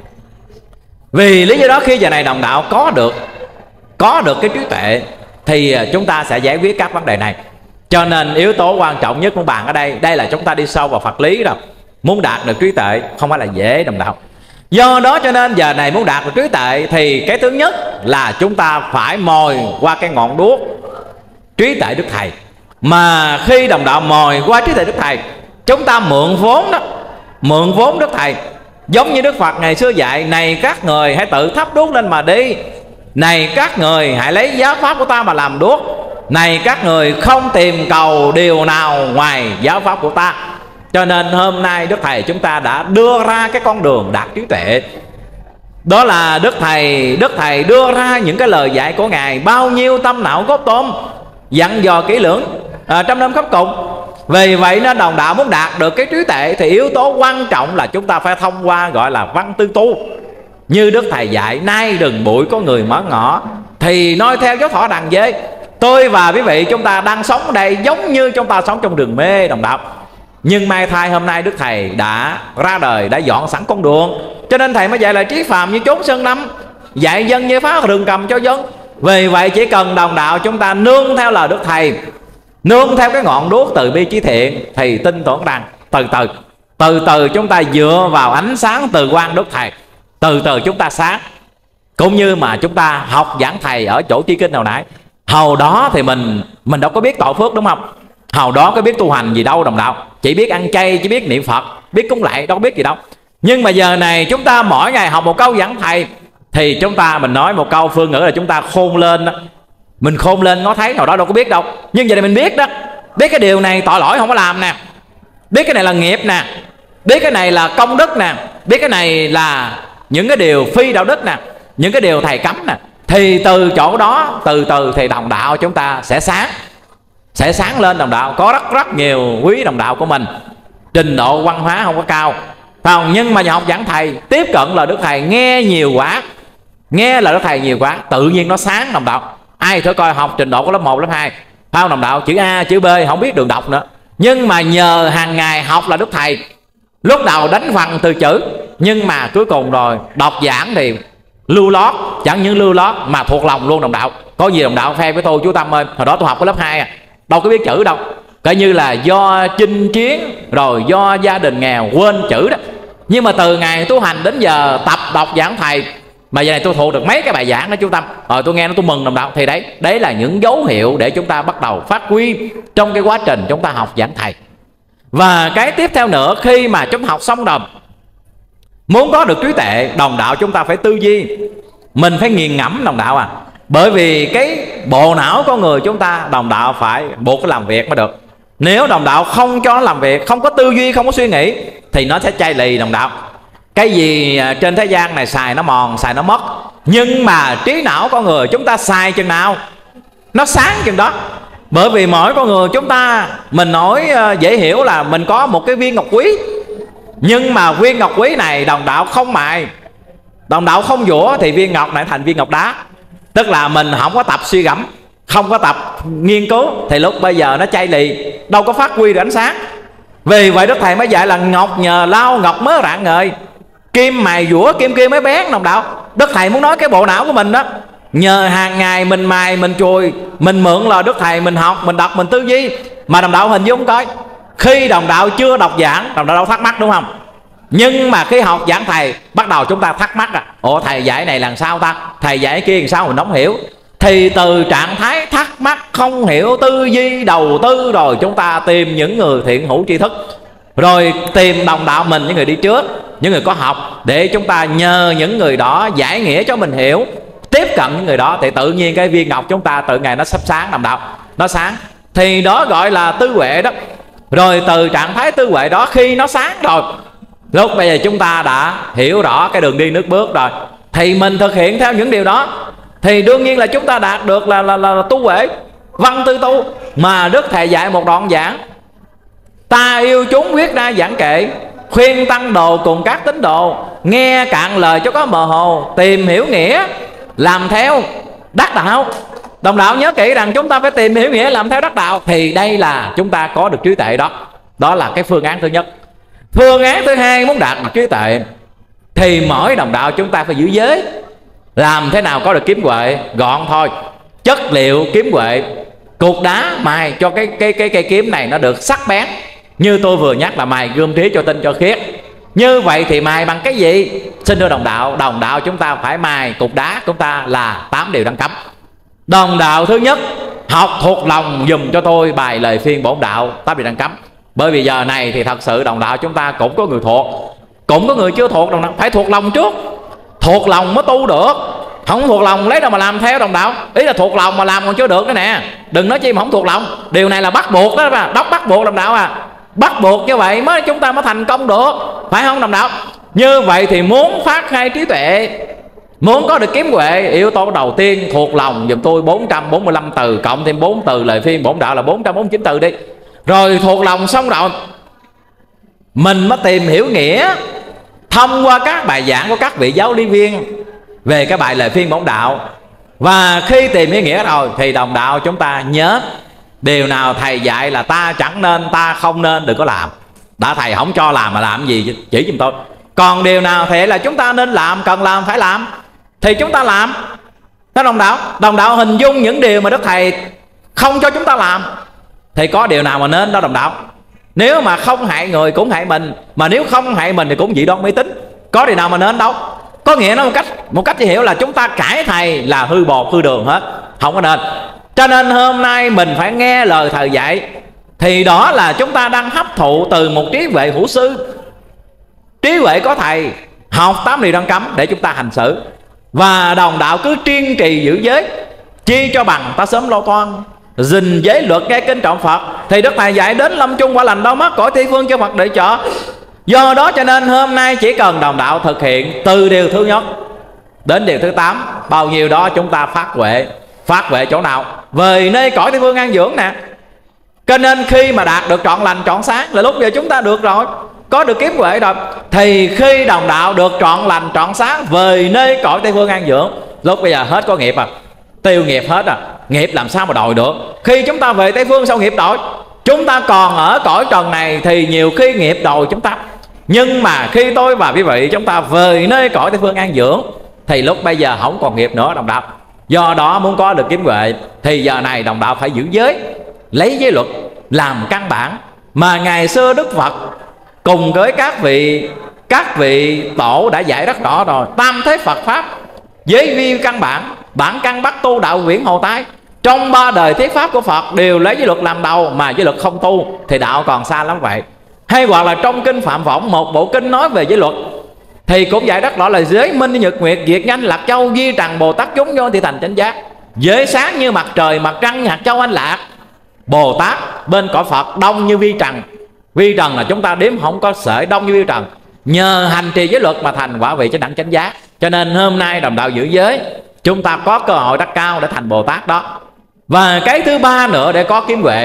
vì lý do đó khi giờ này đồng đạo có được có được cái trí tuệ thì chúng ta sẽ giải quyết các vấn đề này. Cho nên yếu tố quan trọng nhất của bạn ở đây, đây là chúng ta đi sâu vào Phật lý rồi. Muốn đạt được trí tuệ không phải là dễ đồng đạo. Do đó cho nên giờ này muốn đạt được trí tuệ thì cái thứ nhất là chúng ta phải mồi qua cái ngọn đuốc trí tuệ Đức Thầy. Mà khi đồng đạo mồi qua trí tuệ Đức Thầy, chúng ta mượn vốn đó, mượn vốn Đức Thầy. Giống như Đức Phật ngày xưa dạy: này các người hãy tự thắp đuốc lên mà đi, này các người hãy lấy giáo pháp của ta mà làm đuốc, này các người không tìm cầu điều nào ngoài giáo pháp của ta. Cho nên hôm nay Đức Thầy chúng ta đã đưa ra cái con đường đạt trí tuệ. Đó là Đức Thầy Đức Thầy đưa ra những cái lời dạy của Ngài bao nhiêu tâm não cốt tôm, dặn dò kỹ lưỡng à, trăm năm khắp cùng. Vì vậy nên đồng đạo muốn đạt được cái trí tuệ thì yếu tố quan trọng là chúng ta phải thông qua gọi là văn tư tu. Như Đức Thầy dạy: nay đừng bụi có người mở ngõ, thì nói theo gió thọ đàn dế. Tôi và quý vị chúng ta đang sống ở đây giống như chúng ta sống trong rừng mê đồng đạo. Nhưng may thay hôm nay Đức Thầy đã ra đời, đã dọn sẵn con đường. Cho nên Thầy mới dạy là trí phàm như chốn sơn năm, dạy dân như phá rừng cầm cho dân. Vì vậy chỉ cần đồng đạo chúng ta nương theo lời Đức Thầy, nương theo cái ngọn đuốc từ bi trí thiện, thì tin tưởng rằng từ từ từ từ chúng ta dựa vào ánh sáng từ quan Đức Thầy, từ từ chúng ta sáng. Cũng như mà chúng ta học giảng Thầy ở chỗ chi kinh hồi nãy, hầu đó thì mình mình đâu có biết tội phước đúng không, hầu đó có biết tu hành gì đâu đồng đạo, chỉ biết ăn chay, chỉ biết niệm Phật, biết cúng lạy, đâu có biết gì đâu. Nhưng mà giờ này chúng ta mỗi ngày học một câu giảng Thầy, thì chúng ta mình nói một câu phương ngữ là chúng ta khôn lên đó. Mình khôn lên ngó thấy, hồi đó đâu có biết đâu. Nhưng giờ này mình biết đó, biết cái điều này tội lỗi không có làm nè, biết cái này là nghiệp nè, biết cái này là công đức nè, biết cái này là những cái điều phi đạo đức nè, những cái điều Thầy cấm nè. Thì từ chỗ đó từ từ thì đồng đạo chúng ta sẽ sáng, sẽ sáng lên đồng đạo. Có rất rất nhiều quý đồng đạo của mình trình độ văn hóa không có cao, phải không? Nhưng mà học giảng Thầy, tiếp cận lời Đức Thầy, nghe nhiều quá, nghe lời Đức Thầy nhiều quá, tự nhiên nó sáng đồng đạo. Ai thử coi học trình độ của lớp một, lớp hai, phải không đồng đạo? Chữ A, chữ B không biết đường đọc nữa. Nhưng mà nhờ hàng ngày học là Đức Thầy, lúc đầu đánh phần từ chữ, nhưng mà cuối cùng rồi đọc giảng thì lưu lót, chẳng những lưu lót mà thuộc lòng luôn đồng đạo. Có gì đồng đạo khoe với tôi: chú Tâm ơi, hồi đó tôi học cái lớp hai à, đâu có biết chữ đâu, coi như là do chinh chiến rồi do gia đình nghèo quên chữ đó. Nhưng mà từ ngày tu hành đến giờ tập đọc giảng Thầy, mà giờ này tôi thuộc được mấy cái bài giảng đó chú Tâm, rồi tôi nghe nó tôi mừng đồng đạo. Thì đấy, đấy là những dấu hiệu để chúng ta bắt đầu phát huy trong cái quá trình chúng ta học giảng Thầy. Và cái tiếp theo nữa, khi mà chúng ta học xong rồi, muốn có được trí tuệ, đồng đạo chúng ta phải tư duy, mình phải nghiền ngẫm đồng đạo à. Bởi vì cái bộ não con người chúng ta, đồng đạo phải buộc phải làm việc mới được. Nếu đồng đạo không cho nó làm việc, không có tư duy, không có suy nghĩ, thì nó sẽ chai lì đồng đạo. Cái gì trên thế gian này xài nó mòn, xài nó mất. Nhưng mà trí não con người chúng ta xài chừng nào nó sáng chừng đó. Bởi vì mỗi con người chúng ta, mình nói dễ hiểu là mình có một cái viên ngọc quý, nhưng mà viên ngọc quý này đồng đạo không mài, đồng đạo không dũa, thì viên ngọc này thành viên ngọc đá. Tức là mình không có tập suy gẫm, không có tập nghiên cứu, thì lúc bây giờ nó chai lì, đâu có phát huy được ánh sáng. Vì vậy Đức Thầy mới dạy là ngọc nhờ lau ngọc mới rạng ngời, kim mài dũa kim kia mới bén đồng đạo. Đức Thầy muốn nói cái bộ não của mình đó, nhờ hàng ngày mình mài, mình chùi, mình mượn lời Đức Thầy, mình học, mình đọc, mình tư duy. Mà đồng đạo hình dung coi, khi đồng đạo chưa đọc giảng, đồng đạo đâu thắc mắc đúng không? Nhưng mà khi học giảng Thầy, bắt đầu chúng ta thắc mắc à, ủa Thầy dạy này làm sao ta, Thầy dạy kia làm sao mình không hiểu. Thì từ trạng thái thắc mắc, không hiểu, tư duy, đầu tư, rồi chúng ta tìm những người thiện hữu tri thức rồi tìm đồng đạo mình, những người đi trước, những người có học, để chúng ta nhờ những người đó giải nghĩa cho mình hiểu, tiếp cận những người đó, thì tự nhiên cái viên ngọc chúng ta từ ngày nó sắp sáng đồng đạo, nó sáng. Thì đó gọi là tư huệ đó. Rồi từ trạng thái tư huệ đó, khi nó sáng rồi, lúc bây giờ chúng ta đã hiểu rõ cái đường đi nước bước rồi, thì mình thực hiện theo những điều đó, thì đương nhiên là chúng ta đạt được là, là, là, là tu huệ, văn tư tu. Mà Đức Thầy dạy một đoạn giảng: ta yêu chúng quyết đa giảng kệ, khuyên tăng đồ cùng các tín đồ, nghe cạn lời cho có mờ hồ, tìm hiểu nghĩa làm theo đắc đạo. Đồng đạo nhớ kỹ rằng chúng ta phải tìm hiểu nghĩa làm theo đắc đạo, thì đây là chúng ta có được trí tuệ đó. Đó là cái phương án thứ nhất. Phương án thứ hai, muốn đạt được trí tuệ thì mỗi đồng đạo chúng ta phải giữ giới. Làm thế nào có được kiếm huệ? Gọn thôi, chất liệu kiếm huệ, cục đá mài cho cái cái cái cây kiếm này nó được sắc bén. Như tôi vừa nhắc là mài gươm trí cho tinh cho khiết. Như vậy thì mài bằng cái gì? Xin thưa đồng đạo, đồng đạo chúng ta phải mài cục đá chúng ta là tám điều đang cấm. Đồng đạo thứ nhất, học thuộc lòng dùm cho tôi bài lời phiên bổn đạo tám điều đang cấm. Bởi vì giờ này thì thật sự đồng đạo chúng ta cũng có người thuộc, cũng có người chưa thuộc. Đồng đạo phải thuộc lòng trước, thuộc lòng mới tu được. Không thuộc lòng lấy đâu mà làm theo đồng đạo. Ý là thuộc lòng mà làm còn chưa được nữa nè. Đừng nói chi mà không thuộc lòng. Điều này là bắt buộc đó mà. Đốc bắt buộc đồng đạo à. Bắt buộc như vậy mới chúng ta mới thành công được, phải không đồng đạo? Như vậy thì muốn phát khai trí tuệ, muốn có được kiếm huệ, yếu tố đầu tiên thuộc lòng giùm tôi bốn trăm bốn mươi lăm từ, cộng thêm bốn từ lời phiên bổn đạo là bốn trăm bốn mươi chín từ đi. Rồi thuộc lòng xong rồi, mình mới tìm hiểu nghĩa thông qua các bài giảng của các vị giáo lý viên về cái bài lời phiên bổn đạo. Và khi tìm hiểu nghĩa rồi thì đồng đạo chúng ta nhớ, điều nào thầy dạy là ta chẳng nên, ta không nên, đừng có làm. Đã thầy không cho làm mà làm gì chỉ giùm tôi. Còn điều nào thầy là chúng ta nên làm, cần làm phải làm, thì chúng ta làm. Thế đồng đạo, đồng đạo hình dung những điều mà Đức Thầy không cho chúng ta làm, thì có điều nào mà nên đó đồng đạo? Nếu mà không hại người cũng hại mình, mà nếu không hại mình thì cũng dị đoan mê tín. Có điều nào mà nên đâu. Có nghĩa nó một cách một cách chỉ hiểu là chúng ta cãi thầy là hư bột hư đường hết, không có nên. Cho nên hôm nay mình phải nghe lời thầy dạy, thì đó là chúng ta đang hấp thụ từ một trí huệ hữu sư, trí huệ có thầy, học tám điều đang cấm để chúng ta hành xử. Và đồng đạo cứ kiên trì giữ giới, chi cho bằng ta sớm lo toan, gìn giới luật nghe kinh trọng Phật, thì Đức Thầy dạy đến lâm chung quả lành đâu mất, cõi Tây phương cho Phật đợi chợ. Do đó cho nên hôm nay chỉ cần đồng đạo thực hiện từ điều thứ nhất đến điều thứ tám, bao nhiêu đó chúng ta phát huệ. Phát huệ chỗ nào? Về nơi cõi Tây phương an dưỡng nè. Cho nên khi mà đạt được trọn lành trọn sáng là lúc giờ chúng ta được rồi, có được kiếm huệ rồi. Thì khi đồng đạo được trọn lành trọn sáng về nơi cõi Tây phương an dưỡng, lúc bây giờ hết có nghiệp à, tiêu nghiệp hết à. Nghiệp làm sao mà đòi được? Khi chúng ta về Tây phương sao nghiệp đòi? Chúng ta còn ở cõi trần này thì nhiều khi nghiệp đòi chúng ta. Nhưng mà khi tôi và quý vị chúng ta về nơi cõi Tây phương an dưỡng thì lúc bây giờ không còn nghiệp nữa đồng đạo. Do đó muốn có được kiếm huệ thì giờ này đồng đạo phải giữ giới, lấy giới luật làm căn bản. Mà ngày xưa Đức Phật cùng với các vị các vị tổ đã dạy rất rõ rồi. Tam thế Phật Pháp, giới vi căn bản, bản căn bắt tu đạo viễn hồ tái. Trong ba đời thuyết pháp của Phật đều lấy giới luật làm đầu, mà giới luật không tu thì đạo còn xa lắm vậy. Hay hoặc là trong kinh Phạm Võng, một bộ kinh nói về giới luật, thì cũng dạy rất rõ là giới minh như nhật nguyệt, diệt nhanh lạc châu, di trần Bồ Tát chúng vô thì thành chánh giác. Giới sáng như mặt trời, mặt trăng như hạt châu anh lạc. Bồ Tát bên cõi Phật đông như vi trần. Vi trần là chúng ta đếm không có sợi, đông như vi trần. Nhờ hành trì giới luật mà thành quả vị chánh đẳng chánh giác. Cho nên hôm nay đồng đạo giữ giới, chúng ta có cơ hội đắc cao để thành Bồ Tát đó. Và cái thứ ba nữa để có kiếm huệ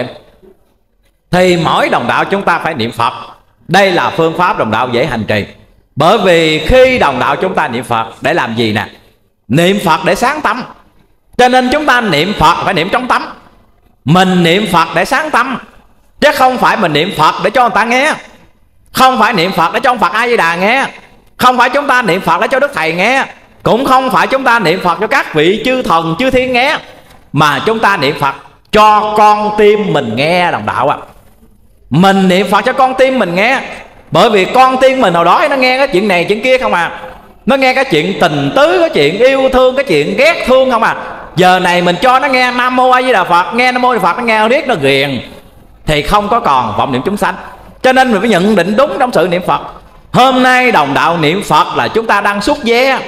thì mỗi đồng đạo chúng ta phải niệm Phật. Đây là phương pháp đồng đạo dễ hành trì. Bởi vì khi đồng đạo chúng ta niệm Phật để làm gì nè? Niệm Phật để sáng tâm. Cho nên chúng ta niệm Phật phải niệm trong tâm. Mình niệm Phật để sáng tâm, chứ không phải mình niệm Phật để cho người ta nghe. Không phải niệm Phật để cho ông Phật A Di Đà nghe. Không phải chúng ta niệm Phật để cho Đức Thầy nghe. Cũng không phải chúng ta niệm Phật cho các vị chư thần chư thiên nghe. Mà chúng ta niệm Phật cho con tim mình nghe đồng đạo ạ. à. Mình niệm Phật cho con tim mình nghe. Bởi vì con tim mình hồi đó nó nghe cái chuyện này chuyện kia không à. Nó nghe cái chuyện tình tứ, cái chuyện yêu thương, cái chuyện ghét thương không à. Giờ này mình cho nó nghe Nam Mô A Di Đà Phật, nghe Nam Mô A Di Đà Phật, nó nghe riết nó ghiền, thì không có còn vọng niệm chúng sanh. Cho nên mình phải nhận định đúng trong sự niệm Phật. Hôm nay đồng đạo niệm Phật là chúng ta đang xúc ve,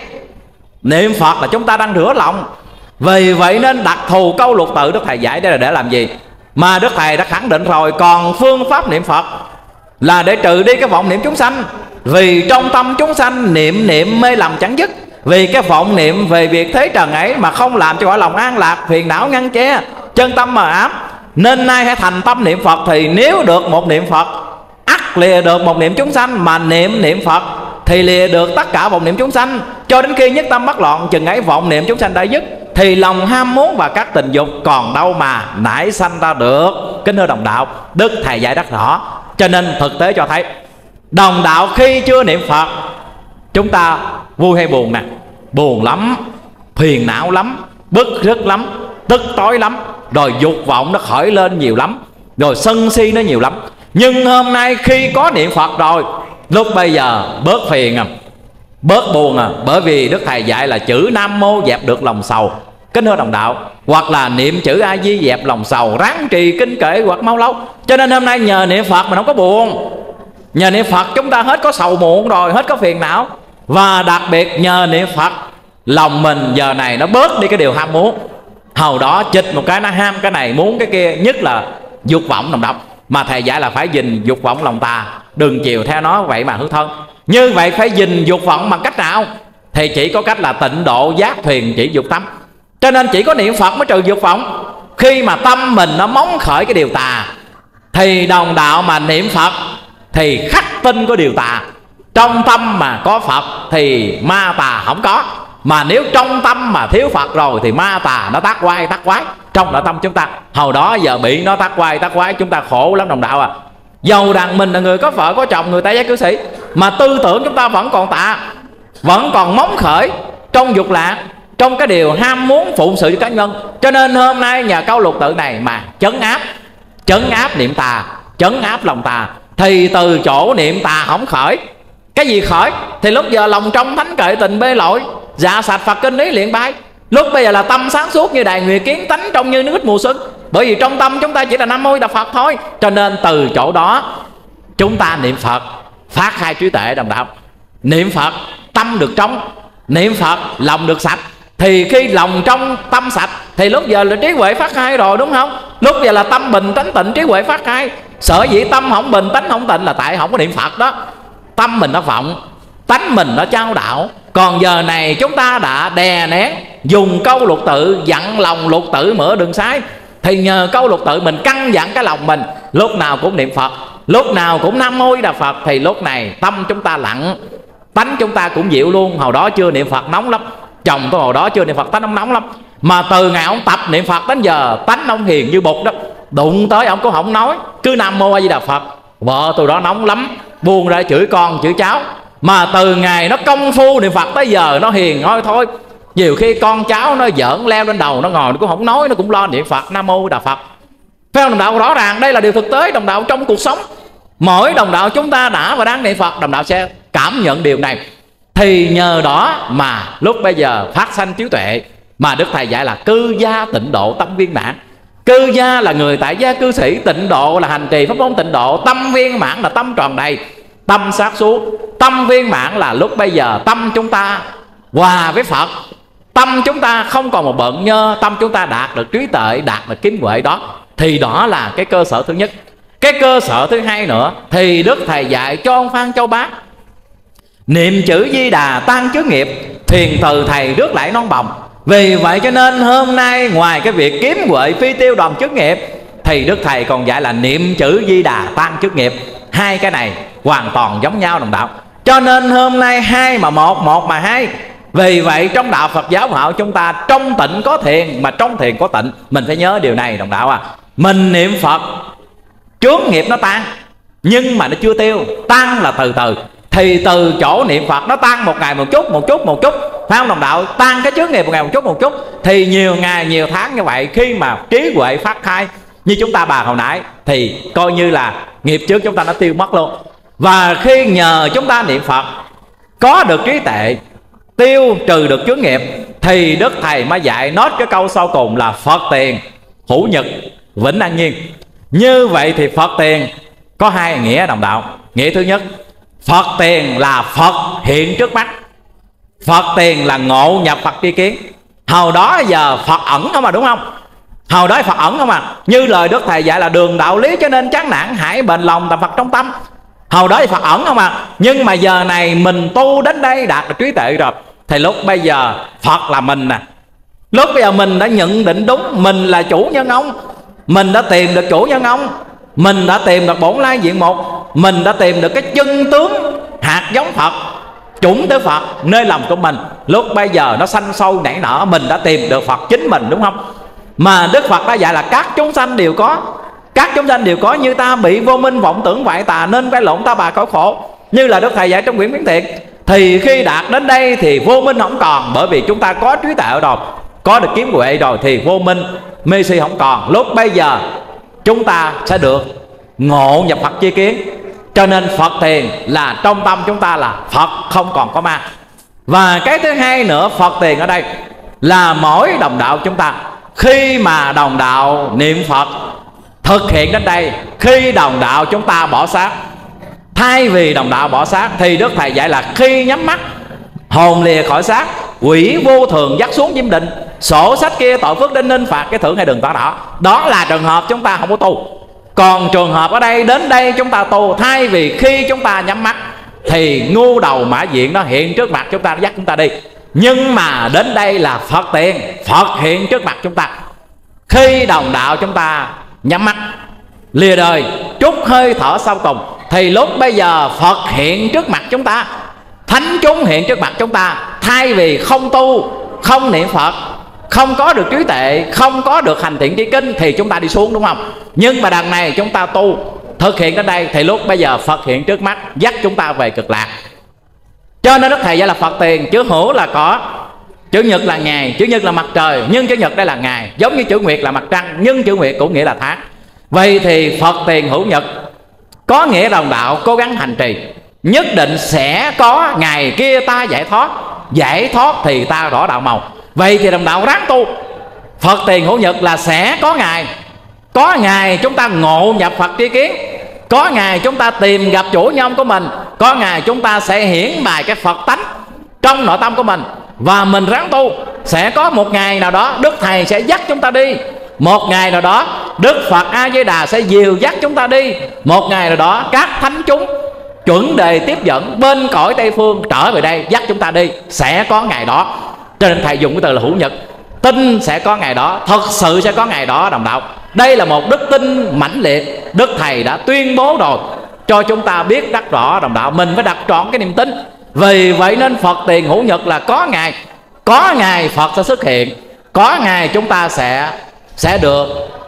niệm Phật là chúng ta đang rửa lòng. Vì vậy nên đặc thù câu lục tự Đức Thầy dạy đây là để làm gì? Mà Đức Thầy đã khẳng định rồi. Còn phương pháp niệm Phật là để trừ đi cái vọng niệm chúng sanh. Vì trong tâm chúng sanh niệm niệm mê lầm chẳng dứt. Vì cái vọng niệm về việc thế trần ấy mà không làm cho cõi lòng an lạc, phiền não ngăn che, chân tâm mờ ám. Nên nay hãy thành tâm niệm Phật. Thì nếu được một niệm Phật, ắt lìa được một niệm chúng sanh. Mà niệm niệm Phật thì lìa được tất cả vọng niệm chúng sanh. Cho đến khi nhất tâm bất loạn, chừng ấy vọng niệm chúng sanh đã dứt, thì lòng ham muốn và các tình dục còn đâu mà nảy sanh ra được. Kính thưa đồng đạo, Đức Thầy dạy rất rõ. Cho nên thực tế cho thấy đồng đạo khi chưa niệm Phật, chúng ta vui hay buồn nè? Buồn lắm, phiền não lắm, bức rứt lắm, tức tối lắm, rồi dục vọng nó khởi lên nhiều lắm, rồi sân si nó nhiều lắm. Nhưng hôm nay khi có niệm Phật rồi, lúc bây giờ bớt phiền à, bớt buồn à. Bởi vì Đức Thầy dạy là chữ Nam Mô dẹp được lòng sầu. Kính thưa đồng đạo, hoặc là niệm chữ A Di dẹp lòng sầu, ráng trì kinh kệ hoặc mau lâu. Cho nên hôm nay nhờ niệm Phật mình không có buồn. Nhờ niệm Phật chúng ta hết có sầu muộn rồi, hết có phiền não. Và đặc biệt nhờ niệm Phật, lòng mình giờ này nó bớt đi cái điều ham muốn. Hầu đó chịch một cái nó ham cái này muốn cái kia, nhất là dục vọng đồng đạo. Mà Thầy dạy là phải gìn dục vọng lòng tà, đừng chiều theo nó vậy mà hư thân. Như vậy phải gìn dục vọng bằng cách nào? Thì chỉ có cách là tịnh độ giác thuyền chỉ dục tâm. Cho nên chỉ có niệm Phật mới trừ dục vọng. Khi mà tâm mình nó móng khởi cái điều tà, thì đồng đạo mà niệm Phật thì khắc tinh có điều tà. Trong tâm mà có Phật thì ma tà không có. Mà nếu trong tâm mà thiếu Phật rồi thì ma tà nó tác quái tác quái trong nội tâm chúng ta. Hồi đó giờ bị nó tác quái tác quái chúng ta khổ lắm đồng đạo à. Dầu rằng mình là người có vợ có chồng, người tại gia cư sĩ, mà tư tưởng chúng ta vẫn còn tà, vẫn còn móng khởi trong dục lạc, trong cái điều ham muốn phụng sự cho cá nhân. Cho nên hôm nay nhờ câu lục tự này mà chấn áp, chấn áp niệm tà, chấn áp lòng tà. Thì từ chỗ niệm tà không khởi. Cái gì khởi? Thì lúc giờ lòng trong thánh kệ tình bê lội, dạ sạch Phật kinh lý liền bay. Lúc bây giờ là tâm sáng suốt như đài nguyệt kiến, tánh trong như nước mùa xuân. Bởi vì trong tâm chúng ta chỉ là Nam Mô Đà Phật thôi. Cho nên từ chỗ đó chúng ta niệm Phật phát khai trí tuệ đồng đạo. Niệm Phật tâm được trong, niệm Phật lòng được sạch. Thì khi lòng trong tâm sạch thì lúc giờ là trí huệ phát khai rồi, đúng không? Lúc giờ là tâm bình tánh tịnh, trí huệ phát khai. Sở dĩ tâm không bình tánh không tịnh là tại không có niệm Phật đó. Tâm mình nó vọng, tánh mình nó trao đảo. Còn giờ này chúng ta đã đè nén, dùng câu lục tự dặn lòng lục tự mở đường sai. Thì nhờ câu lục tự mình căn dặn cái lòng mình, lúc nào cũng niệm Phật, lúc nào cũng Nam Mô Đà Phật. Thì lúc này tâm chúng ta lặng, tánh chúng ta cũng dịu luôn. Hồi đó chưa niệm Phật nóng lắm, chồng tôi hồi đó chưa niệm Phật tánh ông nóng lắm. Mà từ ngày ông tập niệm Phật đến giờ tánh ông hiền như bụt đó. Đụng tới ông cũng không nói, cứ Nam Mô A Di Đà Phật. Vợ tôi đó nóng lắm, buông ra chửi con chửi cháu. Mà từ ngày nó công phu niệm Phật tới giờ nó hiền thôi thôi. Nhiều khi con cháu nó giỡn leo lên đầu nó ngồi, nó cũng không nói, nó cũng lo niệm Phật Nam Mô Đà Phật. Phải không đồng đạo? Rõ ràng đây là điều thực tế đồng đạo trong cuộc sống. Mỗi đồng đạo chúng ta đã và đang niệm Phật, đồng đạo sẽ cảm nhận điều này. Thì nhờ đó mà lúc bây giờ phát sanh trí tuệ. Mà Đức Thầy dạy là cư gia tịnh độ tâm viên mãn. Cư gia là người tại gia cư sĩ, tịnh độ là hành trì pháp môn tịnh độ, tâm viên mãn là tâm tròn đầy, tâm sát suốt. Tâm viên mãn là lúc bây giờ tâm chúng ta hòa với Phật, tâm chúng ta không còn một bận nhơ, tâm chúng ta đạt được trí tuệ, đạt được kính huệ đó. Thì đó là cái cơ sở thứ nhất. Cái cơ sở thứ hai nữa thì Đức Thầy dạy cho ông Phan Châu Bác niệm chữ Di Đà tan chướng nghiệp, thuyền từ Thầy rước lại non bồng. Vì vậy cho nên hôm nay ngoài cái việc kiếm huệ phi tiêu đoàn chướng nghiệp, thì Đức Thầy còn dạy là niệm chữ Di Đà tan chướng nghiệp. Hai cái này hoàn toàn giống nhau đồng đạo. Cho nên hôm nay hai mà một, một mà hai. Vì vậy trong đạo Phật giáo họ chúng ta trong tịnh có thiền, mà trong thiền có tịnh. Mình phải nhớ điều này đồng đạo à. Mình niệm Phật chướng nghiệp nó tan, nhưng mà nó chưa tiêu. Tan là từ từ. Thì từ chỗ niệm Phật nó tan một ngày một chút, một chút, một chút. Phải không đồng đạo? Tan cái chướng nghiệp một ngày một chút, một chút. Thì nhiều ngày, nhiều tháng như vậy, khi mà trí huệ phát khai như chúng ta bàn hồi nãy, thì coi như là nghiệp trước chúng ta nó tiêu mất luôn. Và khi nhờ chúng ta niệm Phật có được trí tuệ, tiêu trừ được chướng nghiệp, thì Đức Thầy mới dạy nốt cái câu sau cùng là Phật tiền hữu nhật vĩnh an nhiên. Như vậy thì Phật tiền có hai nghĩa đồng đạo. Nghĩa thứ nhất, Phật tiền là Phật hiện trước mắt. Phật tiền là ngộ nhập Phật tri kiến. Hồi đó giờ Phật ẩn không mà, đúng không? Hồi đó Phật ẩn không à. Như lời Đức Thầy dạy là đường đạo lý cho nên chán nản, hãy bền lòng tầm Phật trong tâm. Hồi đó Phật ẩn không à. Nhưng mà giờ này mình tu đến đây đạt được trí tuệ rồi, thì lúc bây giờ Phật là mình nè. Lúc bây giờ mình đã nhận định đúng, mình là chủ nhân ông, mình đã tìm được chủ nhân ông, mình đã tìm được bổn lai diện mục, mình đã tìm được cái chân tướng hạt giống Phật, chủng tử Phật nơi lòng của mình. Lúc bây giờ nó sanh sôi nảy nở, mình đã tìm được Phật chính mình, đúng không? Mà Đức Phật đã dạy là các chúng sanh đều có, các chúng sanh đều có, như ta bị vô minh vọng tưởng ngoại tà nên quay lộn ta bà khỏi khổ. Như là Đức Thầy dạy trong quyển Biến Thiện, thì khi đạt đến đây thì vô minh không còn, bởi vì chúng ta có trí tuệ rồi, có được kiếm huệ rồi, thì vô minh mê si không còn. Lúc bây giờ chúng ta sẽ được ngộ nhập Phật tri kiến. Cho nên Phật tiền là trong tâm chúng ta là Phật, không còn có ma. Và cái thứ hai nữa, Phật tiền ở đây là mỗi đồng đạo chúng ta, khi mà đồng đạo niệm Phật thực hiện đến đây, khi đồng đạo chúng ta bỏ xác, thay vì đồng đạo bỏ xác thì Đức Thầy dạy là khi nhắm mắt, hồn lìa khỏi xác, quỷ vô thường dắt xuống diêm định, sổ sách kia tội phước đến nên phạt cái thưởng hay đường tỏ đỏ. Đó là trường hợp chúng ta không có tu. Còn trường hợp ở đây, đến đây chúng ta tu, thay vì khi chúng ta nhắm mắt thì ngu đầu mã diện nó hiện trước mặt chúng ta, nó dắt chúng ta đi. Nhưng mà đến đây là Phật tiền, Phật hiện trước mặt chúng ta. Khi đồng đạo chúng ta nhắm mắt lìa đời, trút hơi thở sau cùng, thì lúc bây giờ Phật hiện trước mặt chúng ta, thánh chúng hiện trước mặt chúng ta. Thay vì không tu, không niệm Phật, không có được trí tuệ, không có được hành thiện tri kinh thì chúng ta đi xuống, đúng không? Nhưng mà đằng này chúng ta tu, thực hiện đến đây thì lúc bây giờ Phật hiện trước mắt, dắt chúng ta về cực lạc. Cho nên Đức Thầy dạy là Phật tiền, chữ hữu là có, chữ nhật là ngày, chữ nhật là mặt trời, nhưng chữ nhật đây là ngày. Giống như chữ nguyệt là mặt trăng, nhưng chữ nguyệt cũng nghĩa là tháng. Vậy thì Phật tiền hữu nhật có nghĩa đồng đạo cố gắng hành trì, nhất định sẽ có ngày kia ta giải thoát. Giải thoát thì ta rõ đạo màu. Vậy thì đồng đạo ráng tu. Phật tiền hữu nhật là sẽ có ngày, có ngày chúng ta ngộ nhập Phật tri kiến, có ngày chúng ta tìm gặp chủ nhân của mình, có ngày chúng ta sẽ hiển bài cái Phật tánh trong nội tâm của mình. Và mình ráng tu, sẽ có một ngày nào đó Đức Thầy sẽ dắt chúng ta đi. Một ngày nào đó Đức Phật A Di Đà sẽ dìu dắt chúng ta đi. Một ngày nào đó các thánh chúng chuẩn đề tiếp dẫn bên cõi Tây Phương trở về đây dắt chúng ta đi. Sẽ có ngày đó. Cho nên Thầy dùng cái từ là hữu nhật. Tin sẽ có ngày đó, thật sự sẽ có ngày đó đồng đạo. Đây là một đức tin mãnh liệt, Đức Thầy đã tuyên bố rồi, cho chúng ta biết đắc rõ đồng đạo. Mình phải đặt trọn cái niềm tin. Vì vậy nên Phật tiền hữu nhật là có ngày, có ngày Phật sẽ xuất hiện, có ngày chúng ta sẽ sẽ được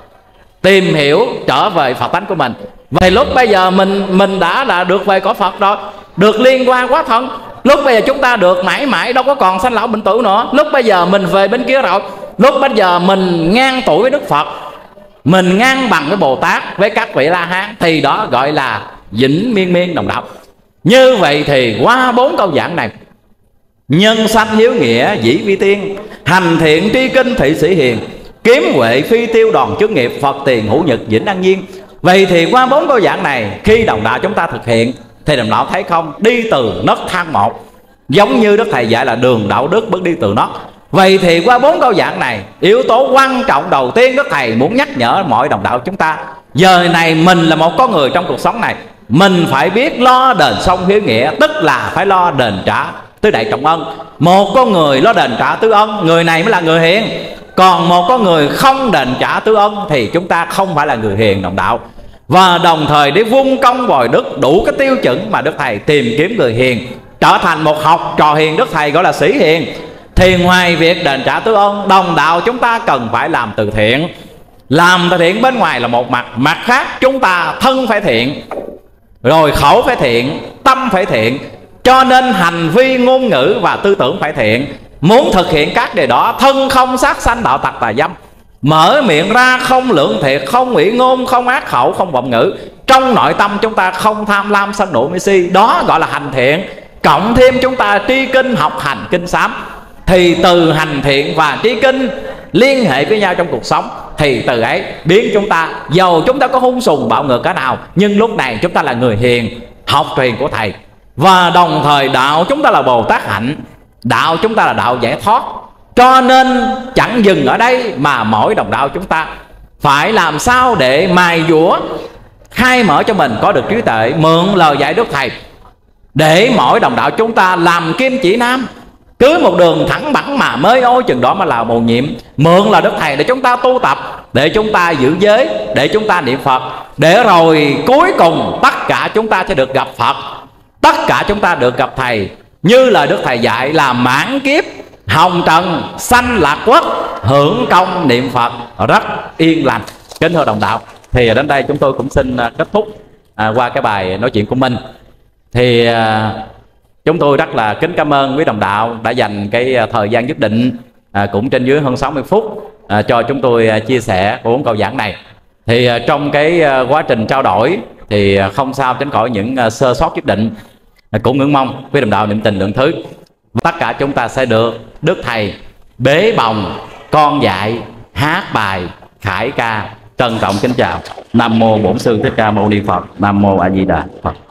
tìm hiểu trở về Phật tánh của mình. Vậy lúc bây giờ mình mình đã là được về cõi Phật rồi, được liên quan quá thân. Lúc bây giờ chúng ta được mãi mãi, đâu có còn sanh lão bệnh tử nữa. Lúc bây giờ mình về bên kia rồi. Lúc bây giờ mình ngang tuổi với Đức Phật, mình ngang bằng với Bồ Tát, với các vị La Hán, thì đó gọi là vĩnh miên miên đồng đạo. Như vậy thì qua bốn câu giảng này, nhân sanh hiếu nghĩa dĩ vi tiên, hành thiện tri kinh thị sĩ hiền, kiếm huệ phi tiêu đòn chướng nghiệp, Phật tiền hữu nhật vĩnh an nhiên. Vậy thì qua bốn câu giảng này, khi đồng đạo chúng ta thực hiện thì đồng đạo thấy không, đi từ nấc thang một, giống như Đức Thầy dạy là đường đạo đức bước đi từ nấc. Vậy thì qua bốn câu giảng này, yếu tố quan trọng đầu tiên Đức Thầy muốn nhắc nhở mọi đồng đạo chúng ta, giờ này mình là một con người trong cuộc sống này, mình phải biết lo đền sông hiếu nghĩa, tức là phải lo đền trả tứ đại trọng ân. Một con người lo đền trả tứ ân, người này mới là người hiền. Còn một con người không đền trả tứ ân thì chúng ta không phải là người hiền đồng đạo. Và đồng thời để vun công bồi đức đủ cái tiêu chuẩn mà Đức Thầy tìm kiếm người hiền, trở thành một học trò hiền, Đức Thầy gọi là sĩ hiền. Thì ngoài việc đền trả tứ ân, đồng đạo chúng ta cần phải làm từ thiện. Làm từ thiện bên ngoài là một mặt, mặt khác chúng ta thân phải thiện, rồi khẩu phải thiện, tâm phải thiện. Cho nên hành vi ngôn ngữ và tư tưởng phải thiện. Muốn thực hiện các điều đó, thân không sát sanh đạo tặc tà dâm, mở miệng ra không lưỡng thiệt, không ủy ngôn, không ác khẩu, không vọng ngữ. Trong nội tâm chúng ta không tham lam sân nộ mê si, đó gọi là hành thiện. Cộng thêm chúng ta tri kinh học hành kinh sám, thì từ hành thiện và tri kinh liên hệ với nhau trong cuộc sống, thì từ ấy biến chúng ta, dầu chúng ta có hung sùng bạo ngược cả nào, nhưng lúc này chúng ta là người hiền, học truyền của thầy. Và đồng thời đạo chúng ta là Bồ Tát hạnh, đạo chúng ta là đạo giải thoát. Cho nên chẳng dừng ở đây, mà mỗi đồng đạo chúng ta phải làm sao để mài dũa, khai mở cho mình có được trí tuệ, mượn lời dạy Đức Thầy, để mỗi đồng đạo chúng ta làm kim chỉ nam, cứ một đường thẳng bẳng mà mới ôi chừng đó mà là mầu nhiệm. Mượn là Đức Thầy để chúng ta tu tập, để chúng ta giữ giới, để chúng ta niệm Phật, để rồi cuối cùng tất cả chúng ta sẽ được gặp Phật, tất cả chúng ta được gặp Thầy. Như lời Đức Thầy dạy là mãn kiếp hồng trần sanh lạc quốc, hưởng công niệm Phật rất yên lành. Kính thưa đồng đạo, thì đến đây chúng tôi cũng xin kết thúc à, qua cái bài nói chuyện của mình. Thì à, chúng tôi rất là kính cảm ơn quý đồng đạo đã dành cái thời gian nhất định, à, cũng trên dưới hơn sáu mươi phút à, cho chúng tôi à, chia sẻ bốn câu giảng này. Thì à, trong cái à, quá trình trao đổi thì à, không sao tránh khỏi những à, sơ sót nhất định. à, Cũng ngưỡng mong quý đồng đạo niệm tình lượng thứ, tất cả chúng ta sẽ được Đức Thầy bế bồng, con dạy, hát bài, khải ca. Trân trọng kính chào. Nam mô Bổn Sư Thích Ca Mâu Ni Phật. Nam mô A Di Đà Phật.